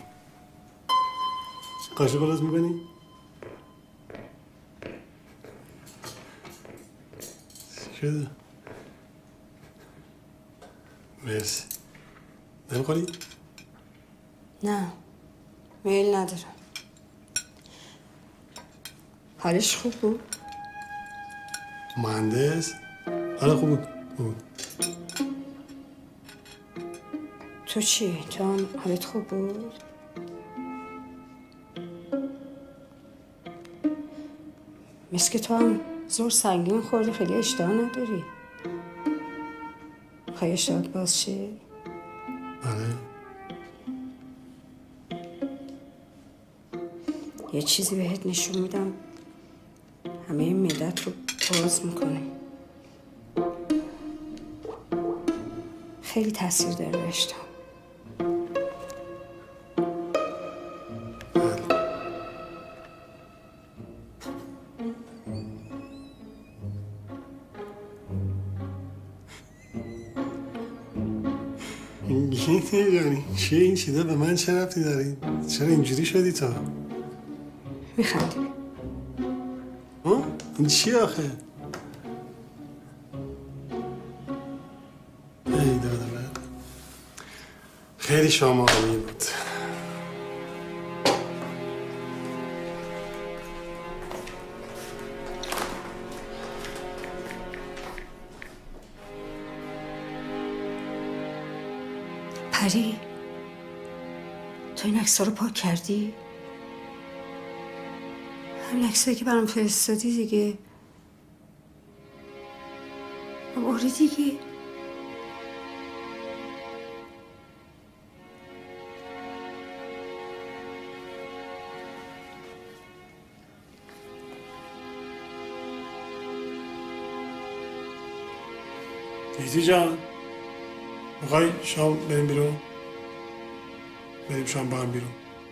C: قاشق درست می‌کنی؟ شده؟ مرسی. نمی‌خوری؟
R: نه، میل ندارم. حالش خوب بود؟
C: مهندس؟ حالا خوب بود.
R: تو چی؟ تو هم حالت خوب بود؟ مثل که تو هم زور سنگین خوردی، خیلی اشتها نداری. خواهی اشتهات باز شه؟
C: آره.
R: یه چیزی بهت نشون میدم، همه معدت رو باز میکنه. خیلی تاثیر داره اشتها.
C: یعنی چیه این چیزا؟ به من چه ربطی داری؟ چرا اینجوری شدی تو؟
R: میخندی؟
C: این چیه آخه؟ ای داده من. خیلی شام عالی بود.
R: پری، تو این عکس‌ها رو پاک کردی؟ همین عکسایی که برام فرستادی دیگه. آره دیگه.
C: دیدی جان، میخوای شام بریم بیرون؟ بریم شام با هم بیرون.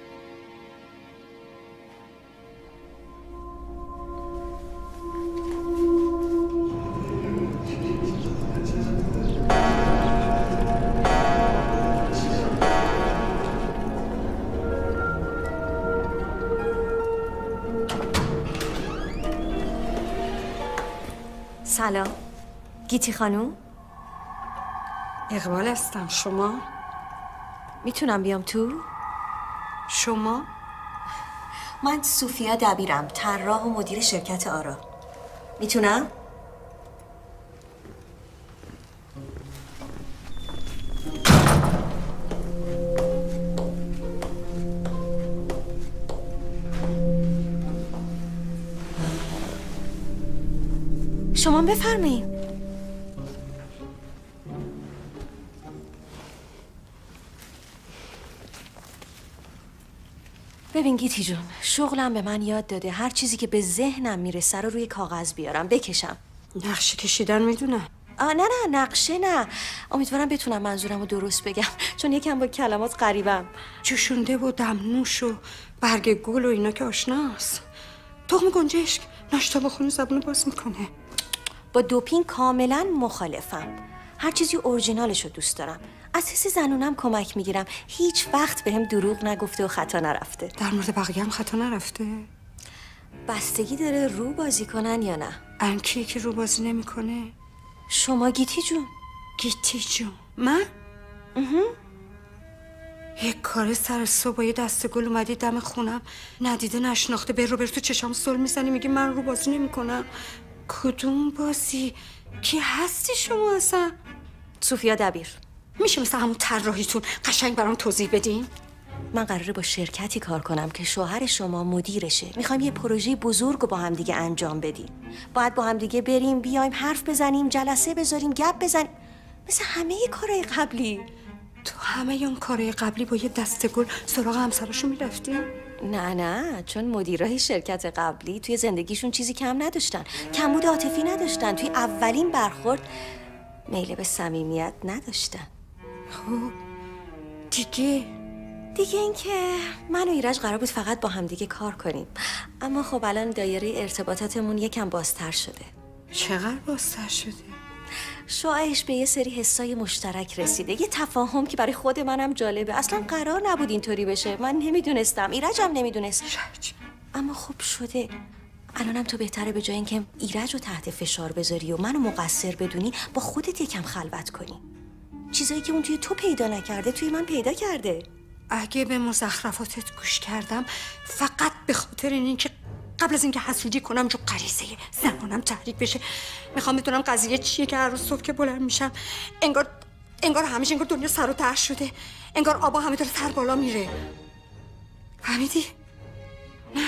I: سلام، گیتی خانوم؟
R: اقبال هستم. شما؟
I: میتونم بیام تو؟
R: شما؟
I: من سوفیا دبیرم، طراح و مدیر شرکت آرا. میتونم؟ شما بفرمایید. ببین گیتی جون، شغلم به من یاد داده هر چیزی که به ذهنم میرسه رو روی کاغذ بیارم بکشم.
R: نقشه کشیدن میدونم.
I: نه نقشه نه. امیدوارم بتونم منظورم رو درست بگم چون یکم با کلمات غریبم.
R: جوشونده و دمنوش و برگ گل و اینا که آشناست. تخم گنجشک ناشتا بخونه زبونو باز میکنه.
I: با دوپین کاملا مخالفم. هر چیزی اورجینالش رو دوست دارم. از حس زنونم کمک میگیرم. هیچ وقت بهم دروغ نگفته و خطا نرفته.
R: در مورد بقیه هم خطا نرفته؟
I: بستگی داره رو بازی کنن یا نه.
R: انکیه که رو بازی نمیکنه؟
I: شما گیتی جون.
R: گیتی جون من؟ یک کار سر صبح با یه دسته گل اومدی دم خونم، ندیده نشناخته به روبرتو چشام سل میزنی میگی من رو بازی نمیکنم. کدوم بازی؟ کی هستی شما اصلا؟
I: سوفیا دبیر.
R: میشه مثل همون طراحیتون قشنگ برام توضیح بدین؟
I: من قراره با شرکتی کار کنم که شوهر شما مدیرشه. میخوایم یه پروژه بزرگ رو با هم دیگه انجام بدیم. باید با هم دیگه بریم بیایم حرف بزنیم، جلسه بذاریم، گپ بزنیم، مثل همه کارهای قبلی.
R: تو همه اون کارهای قبلی با یه دسته گل سراغ همسرشون میرفتی؟
I: نه چون مدیرای شرکت قبلی توی زندگیشون چیزی کم نداشتن، کمبود عاطفی نداشتن، توی اولین برخورد میل به صمیمیت نداشتن.
R: خب دیگه
I: اینکه من و ایرج قرار بود فقط با هم دیگه کار کنیم، اما خب الان دایره ارتباطاتمون یکم بازتر شده.
R: چقدر بازتر شده؟
I: شایعش به یه سری حسای مشترک رسیده، یه تفاهم که برای خود منم جالبه. اصلا قرار نبود اینطوری بشه، من نمیدونستم، ایرجم نمیدونست، اما خب شده. الانم تو بهتره به جای اینکه ایرج رو تحت فشار بذاری و منو مقصر بدونی، با خودت یکم خلوت کنی. چیزایی که اون توی تو پیدا نکرده توی من پیدا کرده.
R: اگه به مزخرفاتت گوش کردم فقط به خاطر اینکه قبل از اینکه حسودی کنم جو غریزه زنانم تحریک بشه، میخوام بدونم قضیه چیه که هر روز صبح که بلند میشم انگار همیشه انگار دنیا سر و ته شده، انگار آبا همه داره سر بالا میره. فهمیدی؟ نه؟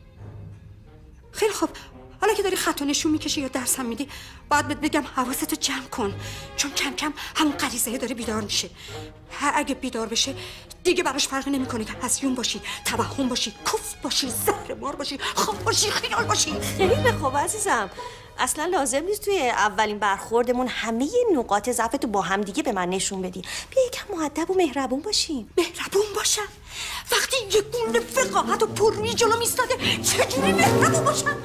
R: خیلی خوب، حالا که داری خط و نشون میکشی یا درس هم میدی باید بهت بگم حواستو جمع کن، چون کم کم همون غریزه داره بیدار میشه. اگه بیدار بشه دیگه براش فرقی نمیکنه که هزیون باشی، توهم باشی، کوفت باشی، زهرمار باشی، خواب باشی، خیال باشی.
I: خیلی خوب عزیزم، اصلا لازم نیست توی اولین برخوردمون همه نقاط ضعفتو با هم دیگه به من نشون بدی. بیا یکم مؤدب و مهربون باشیم.
R: مهربون باشم؟ وقتی یه گونه وقاحت و پررویی جلو میستاده چجوری مهربون باشم؟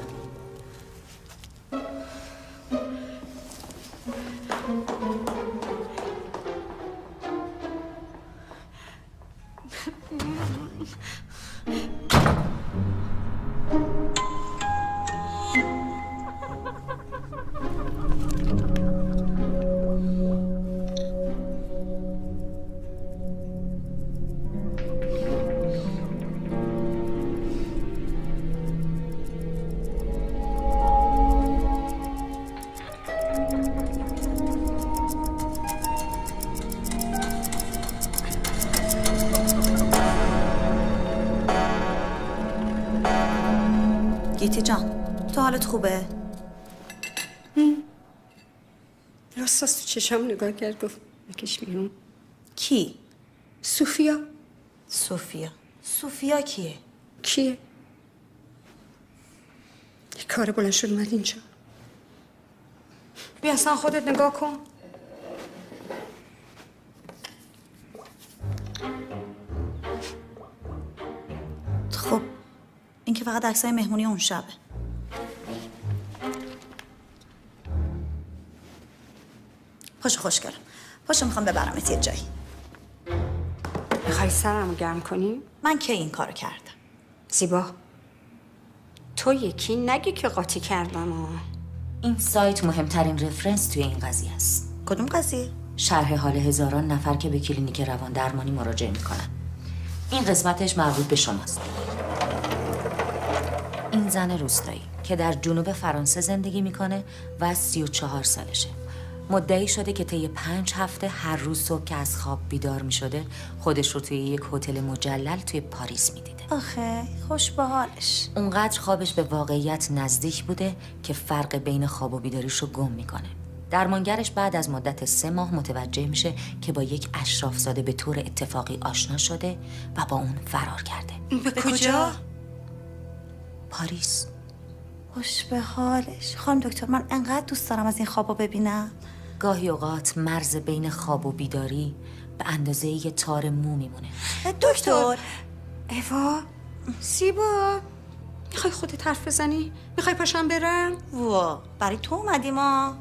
G: گیتی جان، تو حالت خوبه؟
R: راستاست تو چشم نگاه کرد گفت بکش بیرون.
G: کی؟
R: سوفیا.
G: سوفیا کیه؟
R: یه کار بلند شد اومد اینجا. بیا اصلا خودت نگاه کن.
G: خب این که فقط عکسای مهمونی اون شبه. پاشو خوشگلم، پاشو میخوام ببرمت یه جایی.
R: میخوای سرمو گرم کنی؟
G: من کی این کارو کردم؟
R: زیبا تو یکی نگی که قاطی کردم.
Q: این سایت مهمترین رفرنس توی این قضیه است.
G: کدوم قضیه؟
Q: شرح حال هزاران نفر که به کلینیک روان درمانی مراجعه میکنن. این قسمتش مربوط به شماست. این زن روستایی که در جنوب فرانسه زندگی میکنه و 34 سالشه.
I: مدعی شده که طی 5 هفته هر روز صبح که از خواب بیدار می شده خودش رو توی یک هتل مجلل توی پاریس می دیده.
G: آخه خوش به حالش.
I: اونقدر خوابش به واقعیت نزدیک بوده که فرق بین خواب و بیداریش رو گم میکنه. درمانگرش بعد از مدت 3 ماه متوجه میشه که با یک اشرافزاده به طور اتفاقی آشنا شده و با اون فرار کرده.
R: به کجا؟
I: پاریس.
G: خوش به حالش. خانم دکتر من انقدر دوست دارم از این خوابو ببینم.
I: گاهی اوقات مرز بین خواب و بیداری به اندازه یه تار مو میمونه.
G: دکتر
R: ایوا زیبا میخوای خودت حرف بزنی؟ میخوای پاشم برم؟
G: وا برای تو اومدیم ما.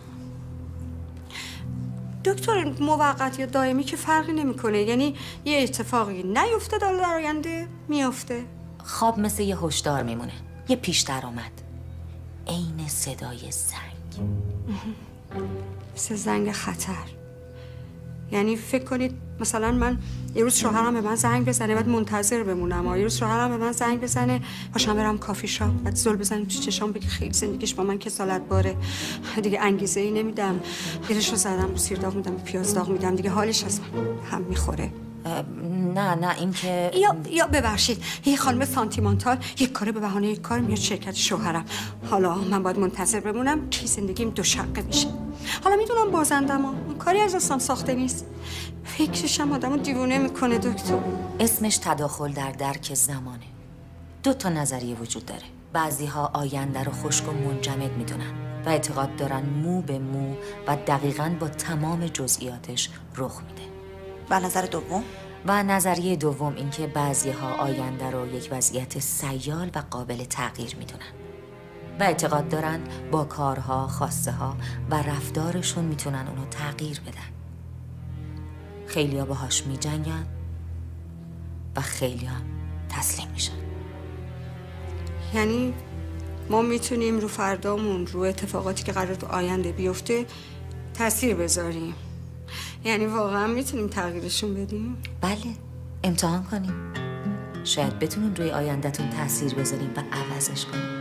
R: دکتر موقت یا دائمی که فرقی نمیکنه، یعنی یه اتفاقی نیفته در آینده میفته.
I: خواب مثل یه هشدار میمونه، یه پیش درآمد، عین صدای زنگ.
R: مثل زنگ خطر. یعنی فکر کنید مثلا من یه روز شوهرم به من زنگ بزنه بعد منتظر بمونم، یه روز شوهرم به من زنگ بزنه باشم برم کافی شاپ بعد زل بزنیم تو چشام بگه خیلی زندگیش با من کسالت باره، دیگه انگیزه ای نمیدم، گیرش رو زدم، سیر داغ میدم، پیاز داغ میدم، دیگه حالش از هم میخوره.
I: نه این که
R: یا ببخشید یه خانم سانتیمانتال یک کاره به بهانه یک کار میاد شرکت شوهرم، حالا من باید منتظر بمونم که زندگیم 2 شقه میشه. حالا میدونم بازندم اون کاری از دستم ساخته نیست، فکرش هم آدمو دیوونه میکنه دکتر.
I: اسمش تداخل در درک زمانه. 2 تا نظریه وجود داره. بعضی‌ها آینده رو خشک و منجمد میدونن و اعتقاد دارن مو به مو و دقیقاً با تمام جزئیاتش رخ میده.
G: و نظر دوم؟
I: و نظریه دوم این که بعضی‌ها آینده رو یک وضعیت سیال و قابل تغییر میدونن و اعتقاد دارن با کارها، خواسته ها و رفتارشون میتونن اونو تغییر بدن. خیلی‌ها باهاش میجنگن و خیلی‌ها تسلیم میشن.
R: یعنی ما میتونیم رو فردامون، رو اتفاقاتی که قرار تو آینده بیفته تاثیر بذاریم. یعنی واقعا میتونیم تغییرشون بدیم؟
I: بله، امتحان کنیم. شاید بتونیم روی آینده‌تون تاثیر بذاریم و عوضش کنیم.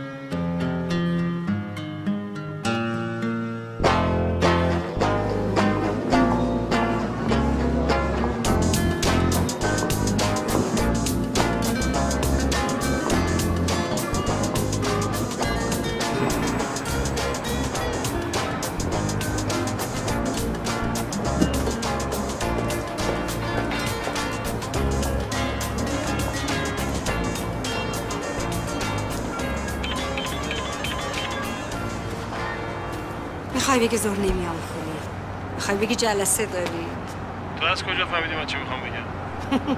R: میخوای بگی زور نمیام خونه؟ میخوای بگی جلسه داری؟
C: تو از کجا فهمیدی من چی میخوام بگم؟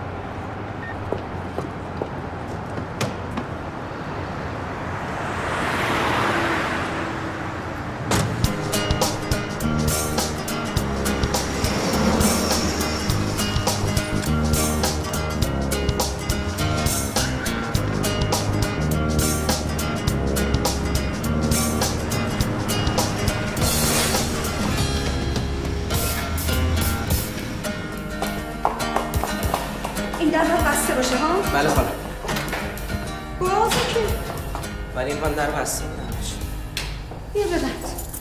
K: بله خانم.
R: بازه که
K: ولی این در بسته
R: یه ببند.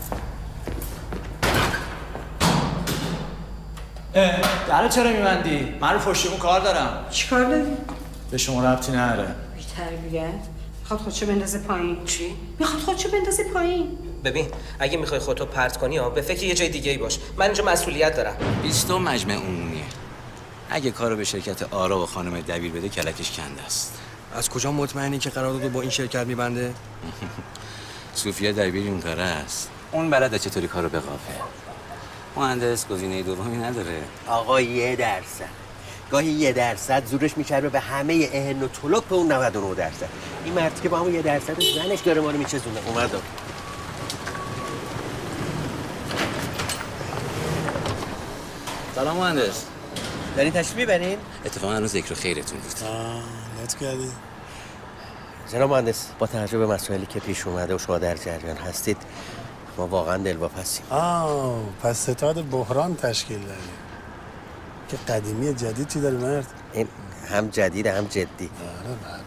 J: درو چرا میبندی؟ من رو پشتیمون کار دارم.
R: چی کار داری؟
J: به شما ربطی نداره.
R: بی تربیت. میخواد خودشو بندازه پایین. چی؟ میخواد خودشو بندازه پایین.
K: ببین اگه میخوای خودتو پرت کنی به فکر یه جای دیگه ای باش. من اینجا مسئولیت دارم.
L: 20 مجمع عمومیه. اگه کارو به شرکت آرا و خانم دبیر بده کلکش کنده است.
S: از کجا مطمئنی که قراردادو با این شرکت میبنده؟
L: صوفیا دبیر اون کاره است. اون بلده چطوری کارو بقافه. مهندس گزینه دومی نداره.
M: آقا 1%. گاهی 1% زورش میچربه به همه اهن و طلق به اون 99%. این مرد که با همون 1% زنش داره ما رو میچزونه. اومدم.
L: سلام مهندس.
M: دارین تشریف میبرین؟
L: اتفاقا هنوز ذکر خیرتون بود.
C: لطف کردی.
M: جناب مهندس با توجه به مسائلی که پیش اومده و شما در جریان هستید ما واقعا دلواپسیم.
C: پس ستاد بحران تشکیل داریم که قدیمی جدید چی داری مرد؟
M: این هم جدید هم جدی.
C: بله.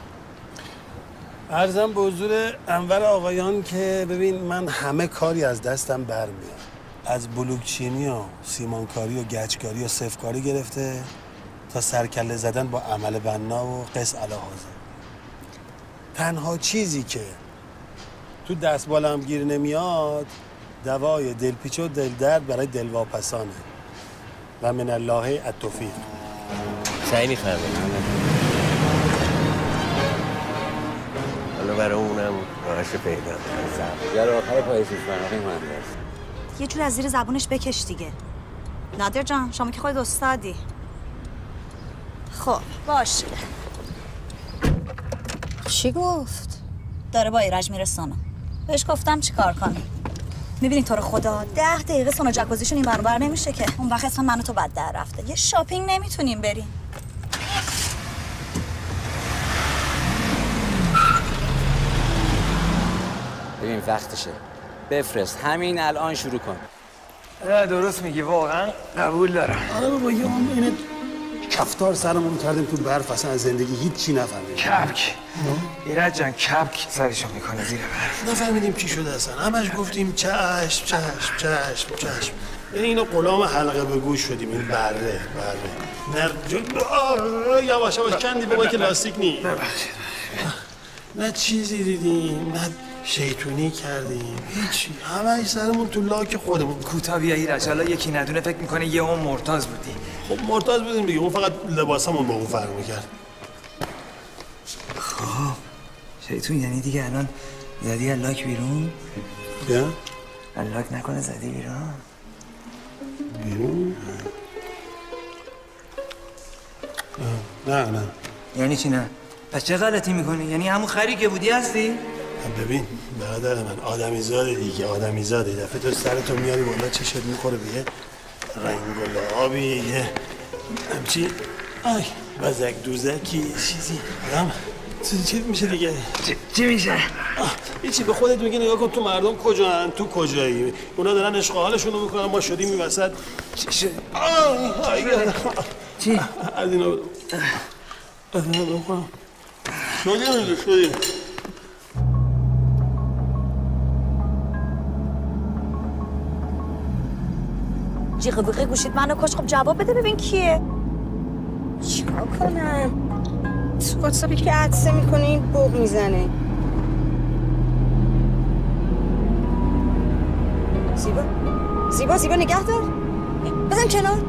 C: عرضم به حضور انور آقایان که ببین من همه کاری از دستم برمیاد. از بلوکچینی و سیمانکاری و گچکاری و صفکاری گرفته تا سرکله زدن با عمل بنا و قص الهازه. تنها چیزی که تو دستبالم گیر نمیاد دوای دلپیچ و دلدرد برای دلواپسانه و من الله التوفیق.
M: سعی می‌فرمایید. حالا برای اونم راهش پیدا کنم.
L: یا آخر پاییزش برای مهندس.
G: یه جور از زیر زبونش بکش دیگه. نادر جان شما که خودت استادی. خب باشه. چی گفت؟ داره با ایرج میره سونا. بهش گفتم چی کار کنه. میبینی تو رو خدا 10 دقیقه سونا جکوزیشون این برابر نمیشه که اون وقت اسم من و تو بد در رفته. یه شاپینگ نمیتونیم بریم.
L: ببین وقتشه. بفرست همین الان شروع کن.
A: درست میگی واقعا قبول دارم.
C: آره بابا یه هم اینه کفتار سرمون کردیم تو برف اصلا از زندگی هیچی نفهمیدیم.
A: کبک ایرج جان کبک سرشو میکنه زیر برف.
C: نفهمیدیم چی شده اصلا. همش گفتیم چشم چشم چشم چشم. اینو غلام حلقه به گوش شدیم. این بره یواش یواش کندی بابا که لاستیک نی.
A: ببخشید.
C: نه چیزی دیدیم نه شیطونی کردیم هیچی. همه سرمون تو لاک خودمون.
A: کوتا بیا ایرج حالا یکی ندونه فکر میکنه یه اون مرتاض بودی.
C: خب مرتاض بودیم دیگه. اون فقط لباسمون با اون فرق میکرد.
A: خب شیطون یعنی دیگه الان زدی لاک بیرون؟
C: بیا
A: لاک نکنه زدی بیرون؟
C: بیرون؟ نه
A: یعنی چی نه؟ پس چه غلطی میکنی؟ یعنی همون خری که بودی هستی؟
C: ببین برادر من آدمی زاده دیگه. آدمی زاده دفعه تو سرتو میاری بالا چشت میخوره بیه رنگ و لعابی یه همچی آی بزک دوزکی چیزی آدم چی میشه دیگه؟
A: چی میشه؟
C: هیچی. به خودت میگه نگاه کن تو مردم کجان تو کجایی. اونا دارن عشق حالشون رو میکنن ما شدیم این وسط.
A: چی شد؟
C: چی؟ از اینا بخونم شدیم
G: جیغ بیغه گوشید منو کش. خب جواب بده ببین کیه.
R: چیکار کنم؟ تو واتساپی که عدسه میکنی بوق میزنه. زیبا نگه دار. بزن کنار.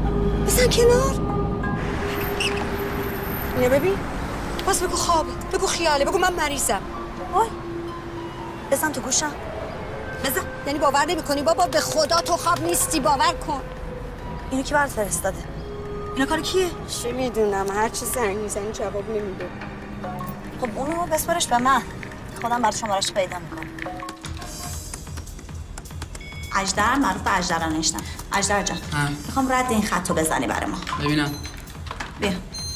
R: اینو ببین. پس بگو خوابه، بگو خیاله، بگو من مریضم.
G: وای بزن تو گوشم.
R: بزن. یعنی باور نمی‌کنی بابا؟ به خدا تو خواب نیستی، باور کن.
G: اینو کی برات فرستاده؟ اینا کار کیه؟
R: چه میدونم. هر چی زنگ میزنی جواب نمیده.
G: خب اونو بسپارش به من. خودم برات شماره‌اش پیدا میکنم. اجدر معروف به اجدر نشدم. اجدر جان میخوام رد این خطو بزنی برای ما.
T: ببینم.
G: بیا.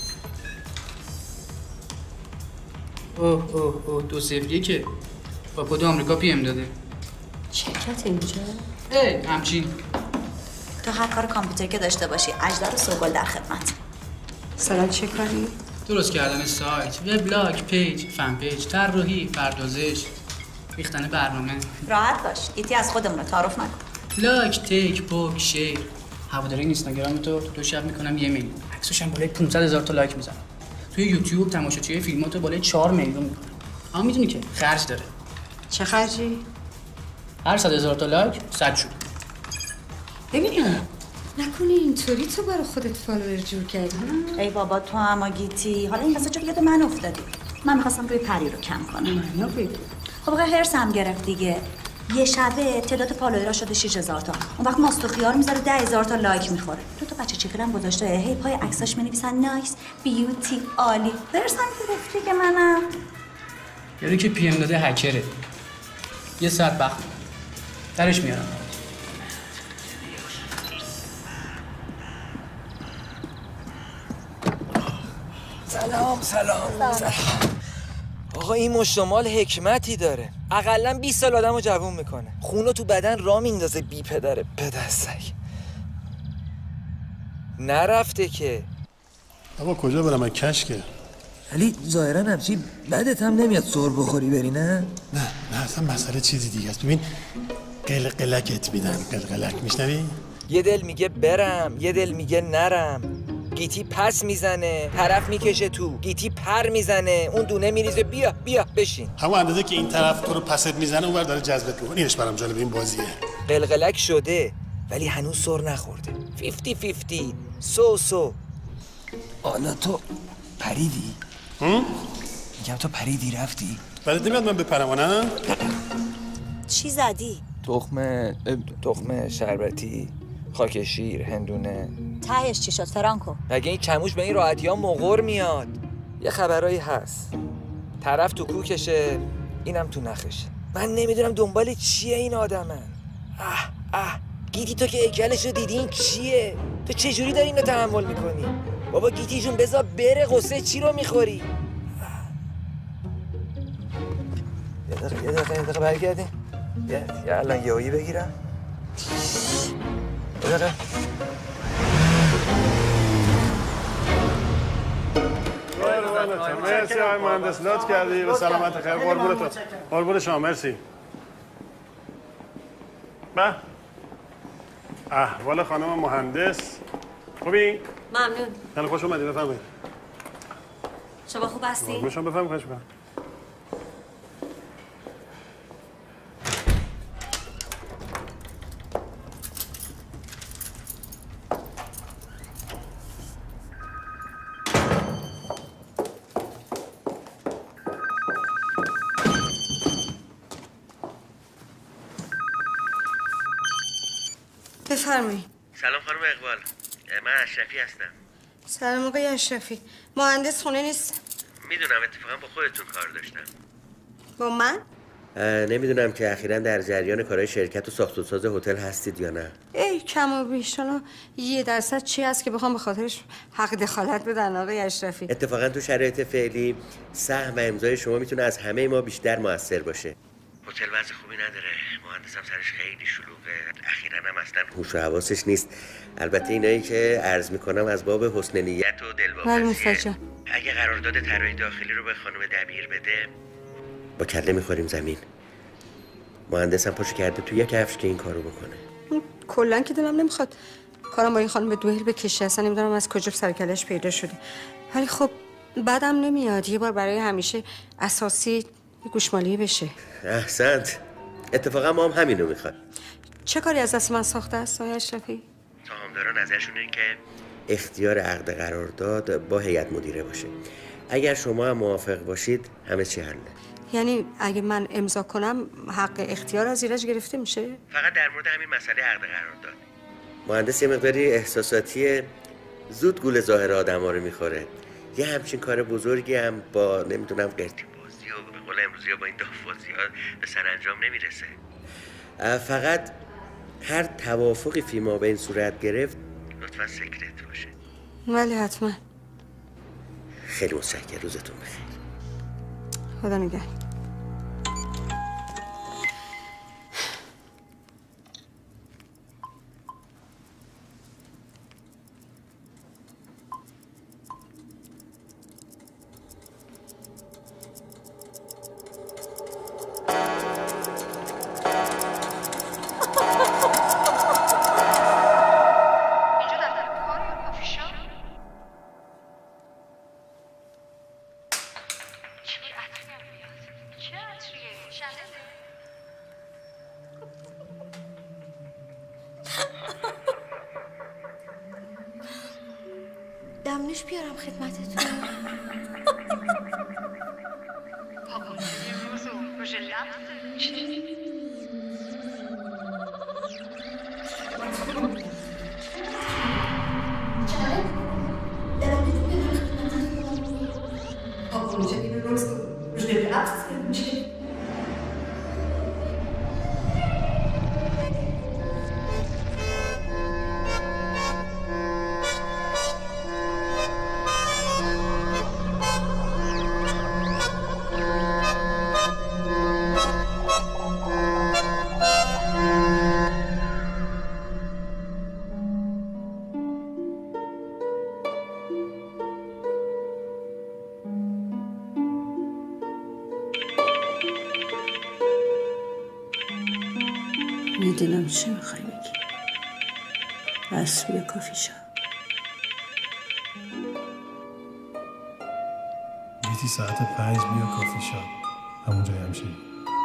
T: اوه 201 که با کد آمریکا پی ام داده.
R: شرکت اینجا؟
T: همچین.
G: تو هر کار کامپیوتر که داشته باشی اجدر و سوگل در خدمت.
R: سلام چه کاری؟
T: درست کردن سایت، وبلاگ، پیج، فن پیج، طراحی، پردازش، ریختن برنامه.
G: راحت باش. گیتی از خودمون تعارف نکن.
T: لایک، تیک، پوک، شیر. هواداری اینستاگرام تو 2 شب میکنم 1 میلیون. عکسش هم بالای 500,000 تا لایک میزنم. توی یوتیوب تماشاچی فیلماتو بالای 4 میلیون میکنه. اما میدونی که خرج داره.
R: چه خرجی؟
T: هر 100,000 تا لایک 100 شد.
R: ببینم نکنی اینطوری تو برای خودت فالوور جور کردی؟
G: ای بابا تو اما گیتی حالا این قصه یاد من افتادی. من میخواستم روی پری رو کم کنم. خب آقا هرسم گرفت دیگه. یه شبه تعداد فالوورها شده 6000 تا. اون وقت ماست و خیار میذاره 10,000 تا لایک میخوره. تو بچه چیکارم گذاشته هی پای عکساش مینویسن نایس بیوتی عالی. هرسم گرفت دیگه منم.
T: یاری که پی ام داده هکره. یه ساعت وقت درش میارم.
A: سلام. آقا این مشتمال حکمتی داره. اقلا 20 سال آدمو جوون میکنه. خونو تو بدن را میندازه بی پدره پدستک. نرفته که.
C: آقا کجا برم کشکه؟
A: علی ظاهرا همچی بدت هم نمیاد سر بخوری بری نه؟
C: نه اصلا مسئله چیزی دیگه است. ببین قلقلکت میدن. قلقلک میشنوی؟
A: یه دل میگه برم، یه دل میگه نرم. گیتی پس میزنه، طرف میکشه تو. گیتی پر میزنه، اون دونه میریزه بیا بیا بشین.
C: همون اندازه که این طرف تو رو پست میزنه اونور داره جذبت میکنه. اینش برام جالب این بازیه.
A: قلقلک شده ولی هنوز سر نخورده. 50-50 سو. حالا تو پریدی؟ میگم تو پریدی رفتی؟
C: بعد نمیاد من بپرم نه؟
I: چی زدی؟
A: تخم شربتی، خاک شیر، هندونه.
G: تهش چی شد فرانکو؟
A: مگه این کموش به این راحتی ها مغور میاد؟ یه خبرایی هست. طرف تو کوکشه، اینم تو نخشه. من نمیدونم دنبال چیه این آدمن. گیتی تو که هیکلشو دیدی این چیه؟ تو چجوری داری اینو تحمل میکنی؟ بابا گیتی جون بذار بره، قصه چی رو میخوری؟ یه دقیقه برگردیم. یه الان یهویی بگیرم. یه دقیقه.
C: مرسی آقای مهندس، لطف کردی. به سلامت خیر. قربون شما. مرسی. به احوال خانم مهندس خوبی؟
I: ممنون.
C: خیلی خوش اومدی. بفرمایید.
I: شما خوب هستی؟
C: قربون شما. بفرمایید. خوش بفرمایید.
R: بفرمایید.
M: سلام خانم اقبال، من اشرفی هستم.
R: سلام آقای اشرفی. مهندس خونه نیست؟
M: میدونم، اتفاقا با خودتون کار داشتم.
R: با من؟
M: نمیدونم که اخیراً در جریان کارهای شرکت و ساخت و ساز هتل هستید یا نه.
R: ای کم و بیش. 1% چی هست که بخوام به خاطرش حق دخالت بدن آقای اشرفی؟
M: اتفاقا تو شرایط فعلی سهم و امضای شما میتونه از همه ما بیشتر موثر باشه. هتل وضع خوبی نداره، مهندسم سرش خیلی شلوغه، اخیراً هم اصلا هوش و حواسش نیست. البته اینایی که عرض میکنم از باب حسن نیت و دلواپسیه. اگه قرارداد طراحی داخلی رو به خانم دبیر بده با کله میخوریم زمین. مهندسم پاشو کرده تو یک کفش که این کارو بکنه.
R: کلا که دلم نمیخواد کارم با این خانم به دوئل بکشه. اصلا نمیدونم از کجا سرکلش پیدا شده. ولی خب بعدم نمیاد یه بار برای همیشه اساسی گوشمالی بشه.
M: احسنت. اتفاقا ما هم همینو میخوایم.
R: چه کاری از دست من ساخته است آقای اشرفی؟
M: سهامدارا نظرشون اینه که اختیار عقد قرارداد با هیئت مدیره باشه. اگر شما هم موافق باشید همه چی حله.
R: یعنی اگه من امضا کنم حق اختیار از ایرج گرفته میشه؟
M: فقط در مورد همین مسئله عقد قرارداد. مهندس یه مقداری احساساتی، زود گول ظاهر آدم‌ها رو میخوره. یه همچین کار بزرگی هم با نمیدونم قرتی بازی و به قول امروزی با این داف‌بازی‌ها به سرانجام نمیرسه. فقط هر توافقی فی ما بین صورت گرفت لطفاً سکرت باشه.
R: ولی حتما.
M: خیلی متشکرم. روزتون بخیر.
R: خدا نگهدار.
I: دمنوش بیارم خدمتتون.
R: میدونم چی میخوای بگی. بس روی کافی شاپ.
C: گیتی ساعت 5 بیا کافی شاپ. همونجا همشی.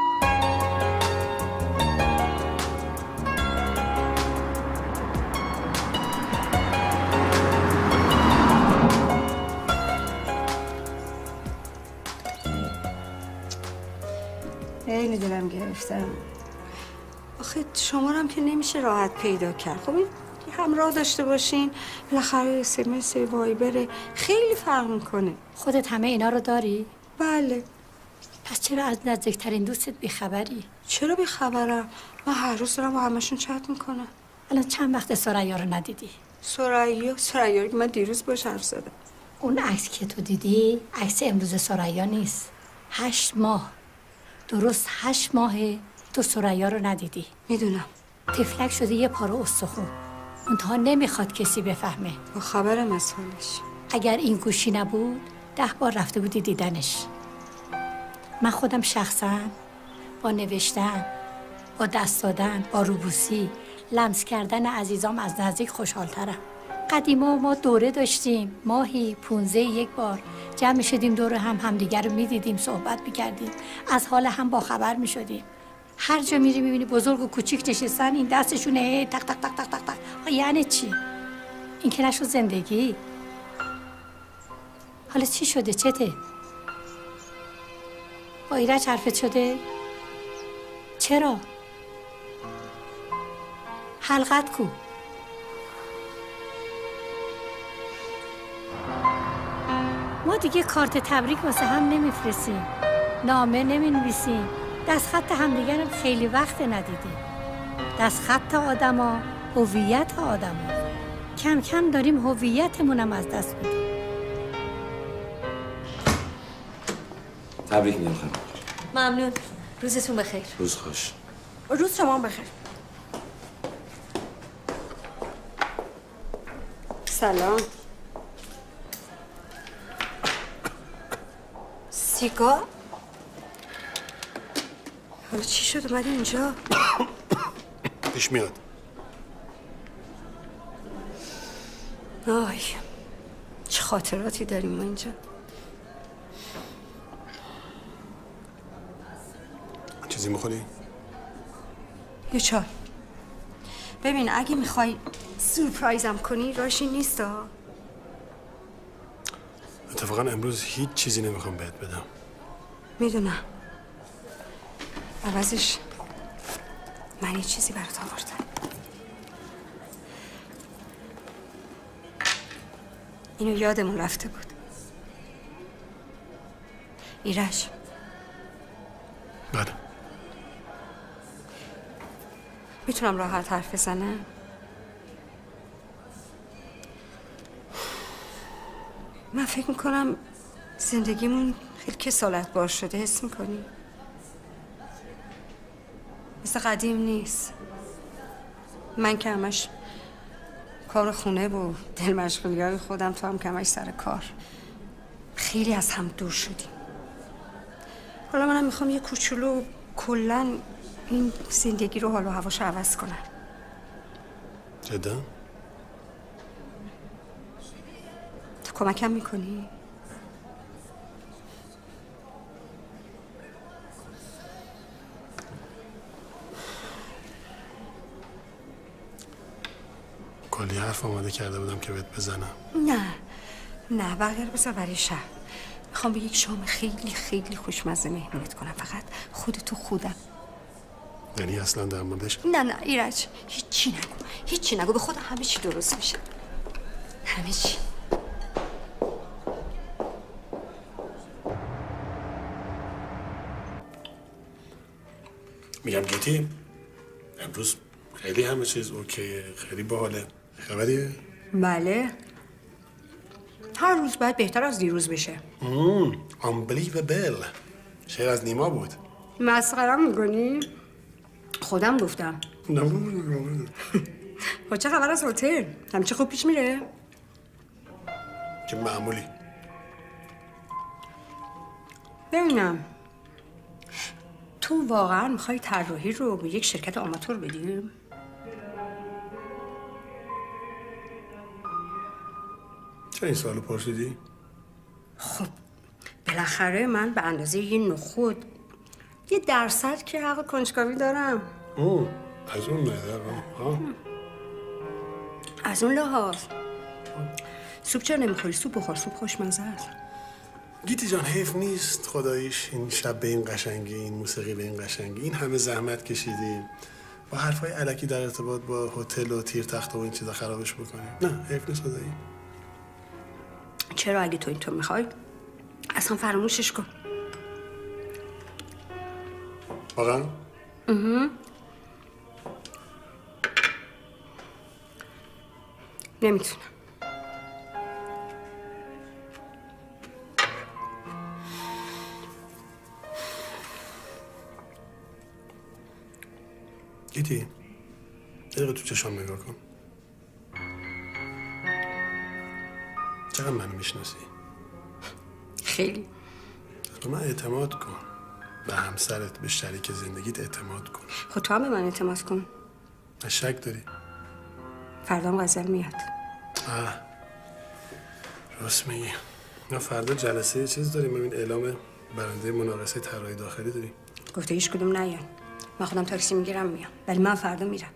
R: خیلی دلم گرفتم. آخه شمارم که نمیشه راحت پیدا کرد. خب این همراه داشته باشین بالاخره SMS وایبر خیلی فرق میکنه.
H: خودت همه اینا رو داری؟
R: بله.
H: پس چرا از نزدیکترین دوستت بیخبری؟
R: چرا بیخبرم؟ من هر روز دارم با همشون چت میکنم.
H: الان چند وقت سریا رو ندیدی؟
R: سریا که من دیروز باش حرف زدم.
H: اون عکس که تو دیدی عکس امروز سریا نیست. 8 ماه. درست 8 ماهه تو سریا رو ندیدی.
R: میدونم.
H: تفلک شده یه پاره استخون. منتها نمیخواد کسی بفهمه.
R: با خبرم از حالش.
H: اگر این گوشی نبود 10 بار رفته بودی دیدنش. من خودم شخصا با نوشتن، با دست دادن، با روبوسی، لمس کردن عزیزام از نزدیک خوشحالترم. قدیما ما دوره داشتیم، ماهی 15 یک بار جمع شدیم دور همدیگر رو میدیدیم، صحبت میکردیم، از حال هم با خبر میشدیم. هر جا میری میبینی بزرگ و کوچیک نشستن، این دستشونه تق تق تق تق تق تق. یعنی چی؟ این که نشد زندگی. حالا چی شده؟ چته؟ با ایرج حرفت شده؟ چرا؟ حلقت کو؟ ما دیگه کارت تبریک واسه هم نمیفرستیم، نامه نمینویسیم، دست خط همدیگر هم خیلی وقت ندیدیم. دست خط آدما، هویت آدما. کم کم داریم هویتمونم از دست میدیم.
L: تبریک میگم خانم.
I: ممنون. روزتون بخیر.
L: روز خوش.
R: روز شما بخیر. سلام. سیگار؟ حالا چی شد اومدی اینجا؟
C: پیش میاد.
R: آی چه خاطراتی داریم ما اینجا.
C: چیزی میخوری؟
R: یه چای. ببین اگه میخوای سورپرایزم کنی راشی نیست ها.
C: اتفاقا امروز هیچ چیزی نمیخوام بهت بدم.
R: میدونم. عوضش من یه چیزی برات آوردم. اینو یادمون رفته بود. ایرج.
C: بله.
R: میتونم راحت حرف بزنم؟ من فکر میکنم زندگیمون خیلی کسالت بار شده. حس میکنی؟ مثل قدیم نیست. من که همش کار خونه و دل مشغولی های خودم، تو هم که همش سر کار. خیلی از هم دور شدیم. حالا منم میخوام یه کوچولو کلن این زندگی رو حال و هواشو عوض کنم.
C: جدا؟
R: تو کمکم میکنی؟
C: کلی حرف آماده کرده بودم که بهت بزنم.
R: نه بقیه رو بذار برای شب. میخوام به یک شام خیلی خیلی خوشمزه مهمونت کنم. فقط خودتو خودم.
C: یعنی اصلا در موردش؟
R: نه ایرج هیچی نگو. به خودم همه چی درست میشه. همه چی.
C: میگم گیتی امروز خیلی همه چیز اوکیه، خیلی باحاله. خبریه؟
R: بله. هر روز باید بهتر از دیروز بشه.
C: unbelievable. شعر از نیما بود.
R: مسخرم میکنی؟ خودم گفتم. خب چه خبر از هتل؟ همچه خوب پیش میره؟
C: که معمولی.
R: ببینم تو واقعا میخوای طراحی رو به یک شرکت آماتور بدی؟
C: چرا این سوالو پرسیدی؟
R: خب بالاخره من به اندازه یه نخود 1% که حق کنجکاوی دارم.
C: از اون نظر ها؟
R: از اون لحاظ. سوپ چرا نمیخوری؟ سوپ بخور، سوپ خوشمزه است.
C: گیتی جان حیف نیست خداییش این شب به این قشنگی، این موسیقی به این قشنگی، این همه زحمت کشیدیم با حرفای الکی در ارتباط با هتل و تیر تخت و این چیزا خرابش بکنیم. نه حیف نیست خدایی.
R: چرا اگه تو اینطور میخوای اصلا فراموشش کن.
C: واقعا؟
R: نمیتونم.
C: گیتی یه دقیقه تو چشام نگاه کن. چقدر منو میشناسی؟
R: خیلی.
C: به من اعتماد کن. به همسرت، به شریک زندگیت اعتماد کن.
R: خب تو هم به من اعتماد کن.
C: شک داری؟
R: فردام غزل میاد.
C: راست میگی. نه فردا جلسه چیز داریم، ببین اعلام برنده مناقصه طراحی داخلی داریم.
R: گفته هیچ کدوم نیان. من خودم تاکسی میگیرم میام. ولی من فردا میرم.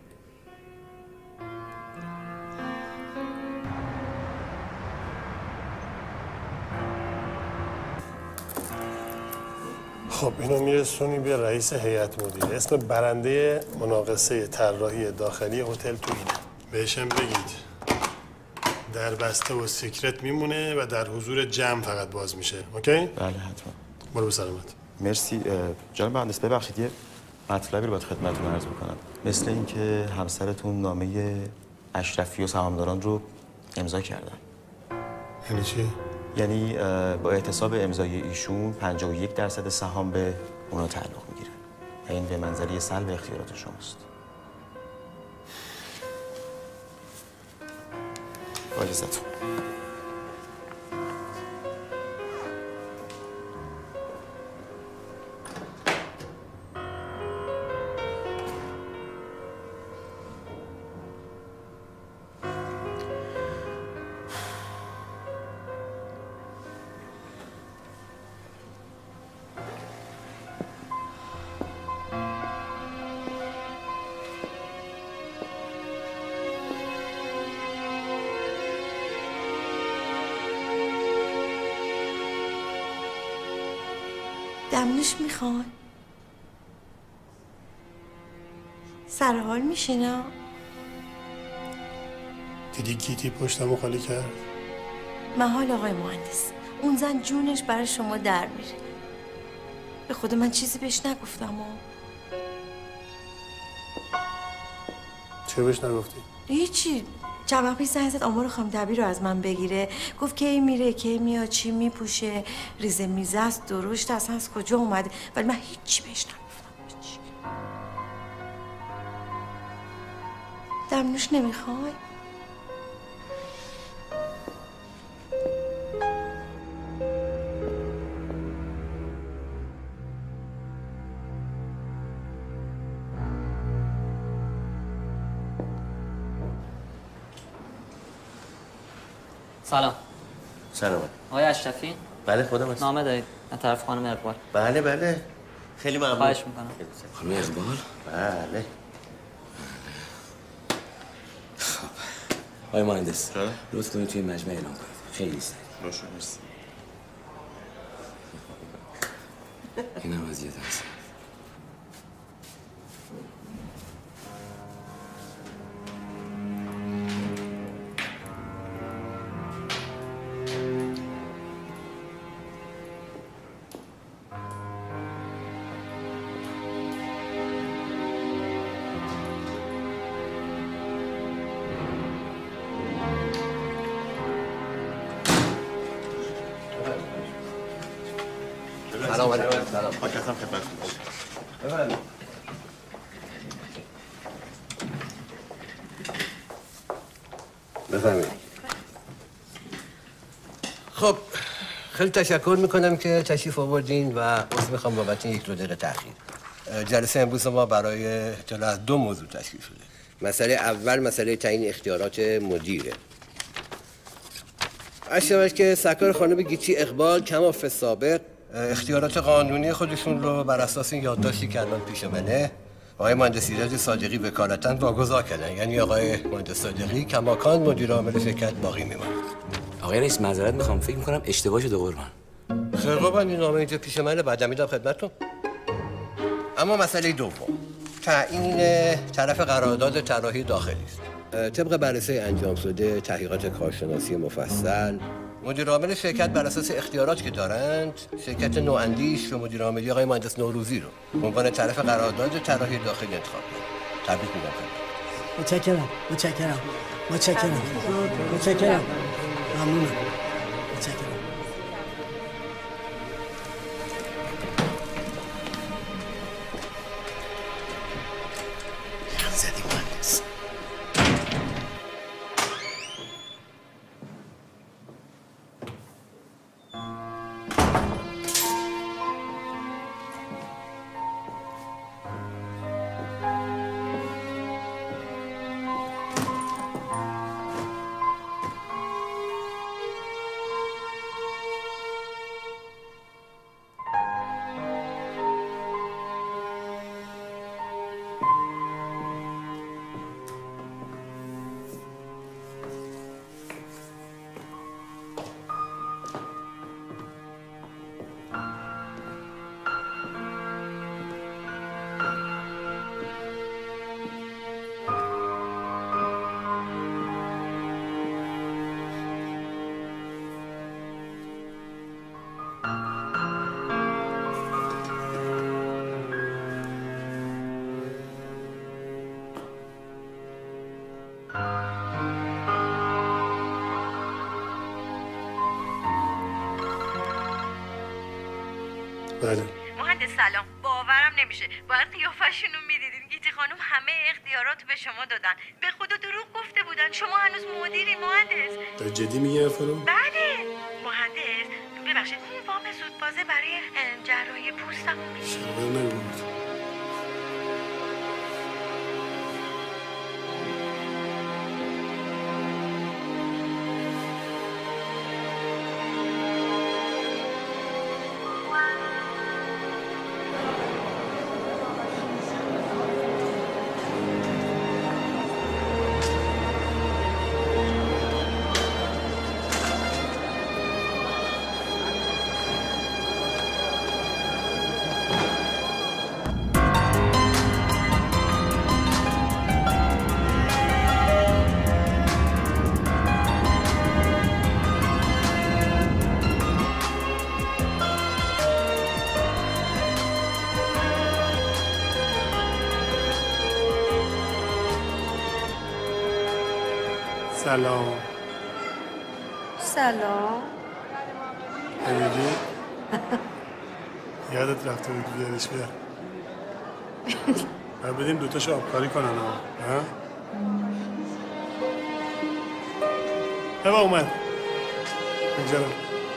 C: خب اینو میرسونی به رئیس هیئت مدیره. اسم برنده مناقصه طراحی داخلی هتل تو اینه. بهشم بگید در بسته و سیکرت میمونه و در حضور جمع فقط باز میشه. اوکی؟
U: بله حتما.
C: برو به سلامت.
U: مرسی. جناب مهندس ببخشید یه مطلبی رو باید خدمتتون عرض بکنم. مثل اینکه همسرتون نامه اشرفی و سهامداران رو امضا کردن.
C: یعنی چی؟
U: یعنی با احتساب امضای ایشون 51% سهام به اونا تعلق میگیره. این به منزله سلب اختیارات شماست. با اجازهتون.
I: دمنوش میخوان؟ سرحال میشینا؟
C: دیدی گیتی پشتمو خالی کرد؟
I: محال آقای مهندس، اون زن جونش برای شما در میره. به خود من چیزی بهش نگفتم
C: چه بهش نگفتی؟
I: هیچی. چند وقت پیش زنگ زد آمار خانم دبیر رو از من بگیره. گفت کی میره کی میاد چی میپوشه ریزه میزه است درشت اصلا از کجا اومده، ولی من هیچی بهش نگفتم. هیچی. دمنوش نمیخوای؟
V: سلام.
M: سلام.
V: آقای اشرفی؟
M: بله خودم هستم.
V: نامه دارید از طرف خانم اقبال.
M: بله بله. خیلی ممنون.
V: خواهش میکنم.
L: خانم اقبال؟
M: بله.
L: خب. آقای مهندس. لطف کنید توی مجمع اعلام کنید. خیلی سریع.
U: باشه مرسی.
L: اینم از یه درس.
U: سلام علیکم. سلام. پاکتم خدمتتون. بفرمایید.
M: بفرمایید.
W: خب خیلی تشکر میکنم که تشریف آوردین و عذر میخوام بابت یک دو دقیقه تأخیر.
E: جلسه امروز ما برای جلو از 2 موضوع تشکیل شده.
M: مسئله اول مسئله تعیین اختیارات مدیره. اشتباهش که سرکار خانم گیتی اقبال کما فی سابق
E: اختیارات قانونی خودشون رو بر اساس این یادداشتی که الان پیش منه آقای مهندس ایرج صادقی وکالتاً واگذار کردن. یعنی آقای مهندس صادقی کماکان مدیر عامل شرکت باقی میمونه.
L: آقای رئیس معذرت میخوام، فکر میکنم اشتباه شده قربان.
E: خیر قربان، این نامه اینجا پیش منه، بعدا میدم خدمتتون. اما مسئله دوم تعیین طرف قرارداد طراحی داخلی است.
M: طبق بررسی انجام شده تحقیقات کارشناسی مفصل،
E: مدیر عامل شرکت بر اساس اختیاراتی که دارند شرکت نواندیش و مدیر عاملی آقای مهندس نوروزی رو به عنوان طرف قرارداد طراحی داخلی انتخاب کرد. تبریک میگم خدمتتون.
O: متشکرم. ممنونم. متشکرم.
M: زدی مهندس.
C: بله.
B: مهندس سلام، باورم نمیشه. باید قیافشون رو میدیدین. گیتی خانم همه اختیارات به شما دادن. به خدا دروغ گفته بودن. شما هنوز مدیری مهندس.
C: تو جدی میگی حرفا رو؟
B: بله. مهندس ببخشید وام زودبازه برای جراحی پوستمون
C: شما نگفت. سلام. امیدی یادت رفته بود بیارش بیا. باید بدیم دوتاشو آبکاری کنن ها. اومد اینجا رو.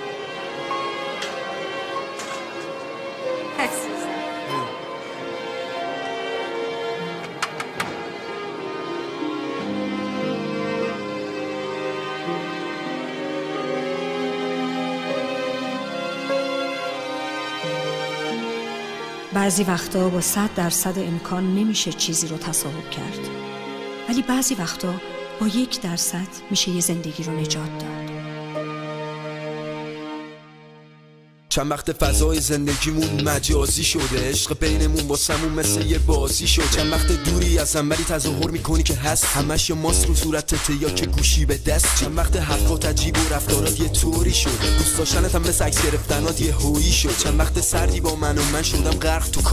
R: بعضی وقتا با 100% امکان نمیشه چیزی رو تصاحب کرد، ولی بعضی وقتا با 1% میشه یه زندگی رو نجات داد.
F: چند وقت فضای زندگیمون مجازی شده، عشق بینمون واسمون مثل یه بازی شده. چند وقت دوری ازم ولی تظاهر میکنی که هست، همش ماست رو صورتت یا که گوشی به دست. چند وقت حرفات عجیب و رفتارات یه طوری شده، دوست داشتنت هم مثل عکس گرفتنات یه هویی شد. چند وقت سردی با من و من شدم غرق تو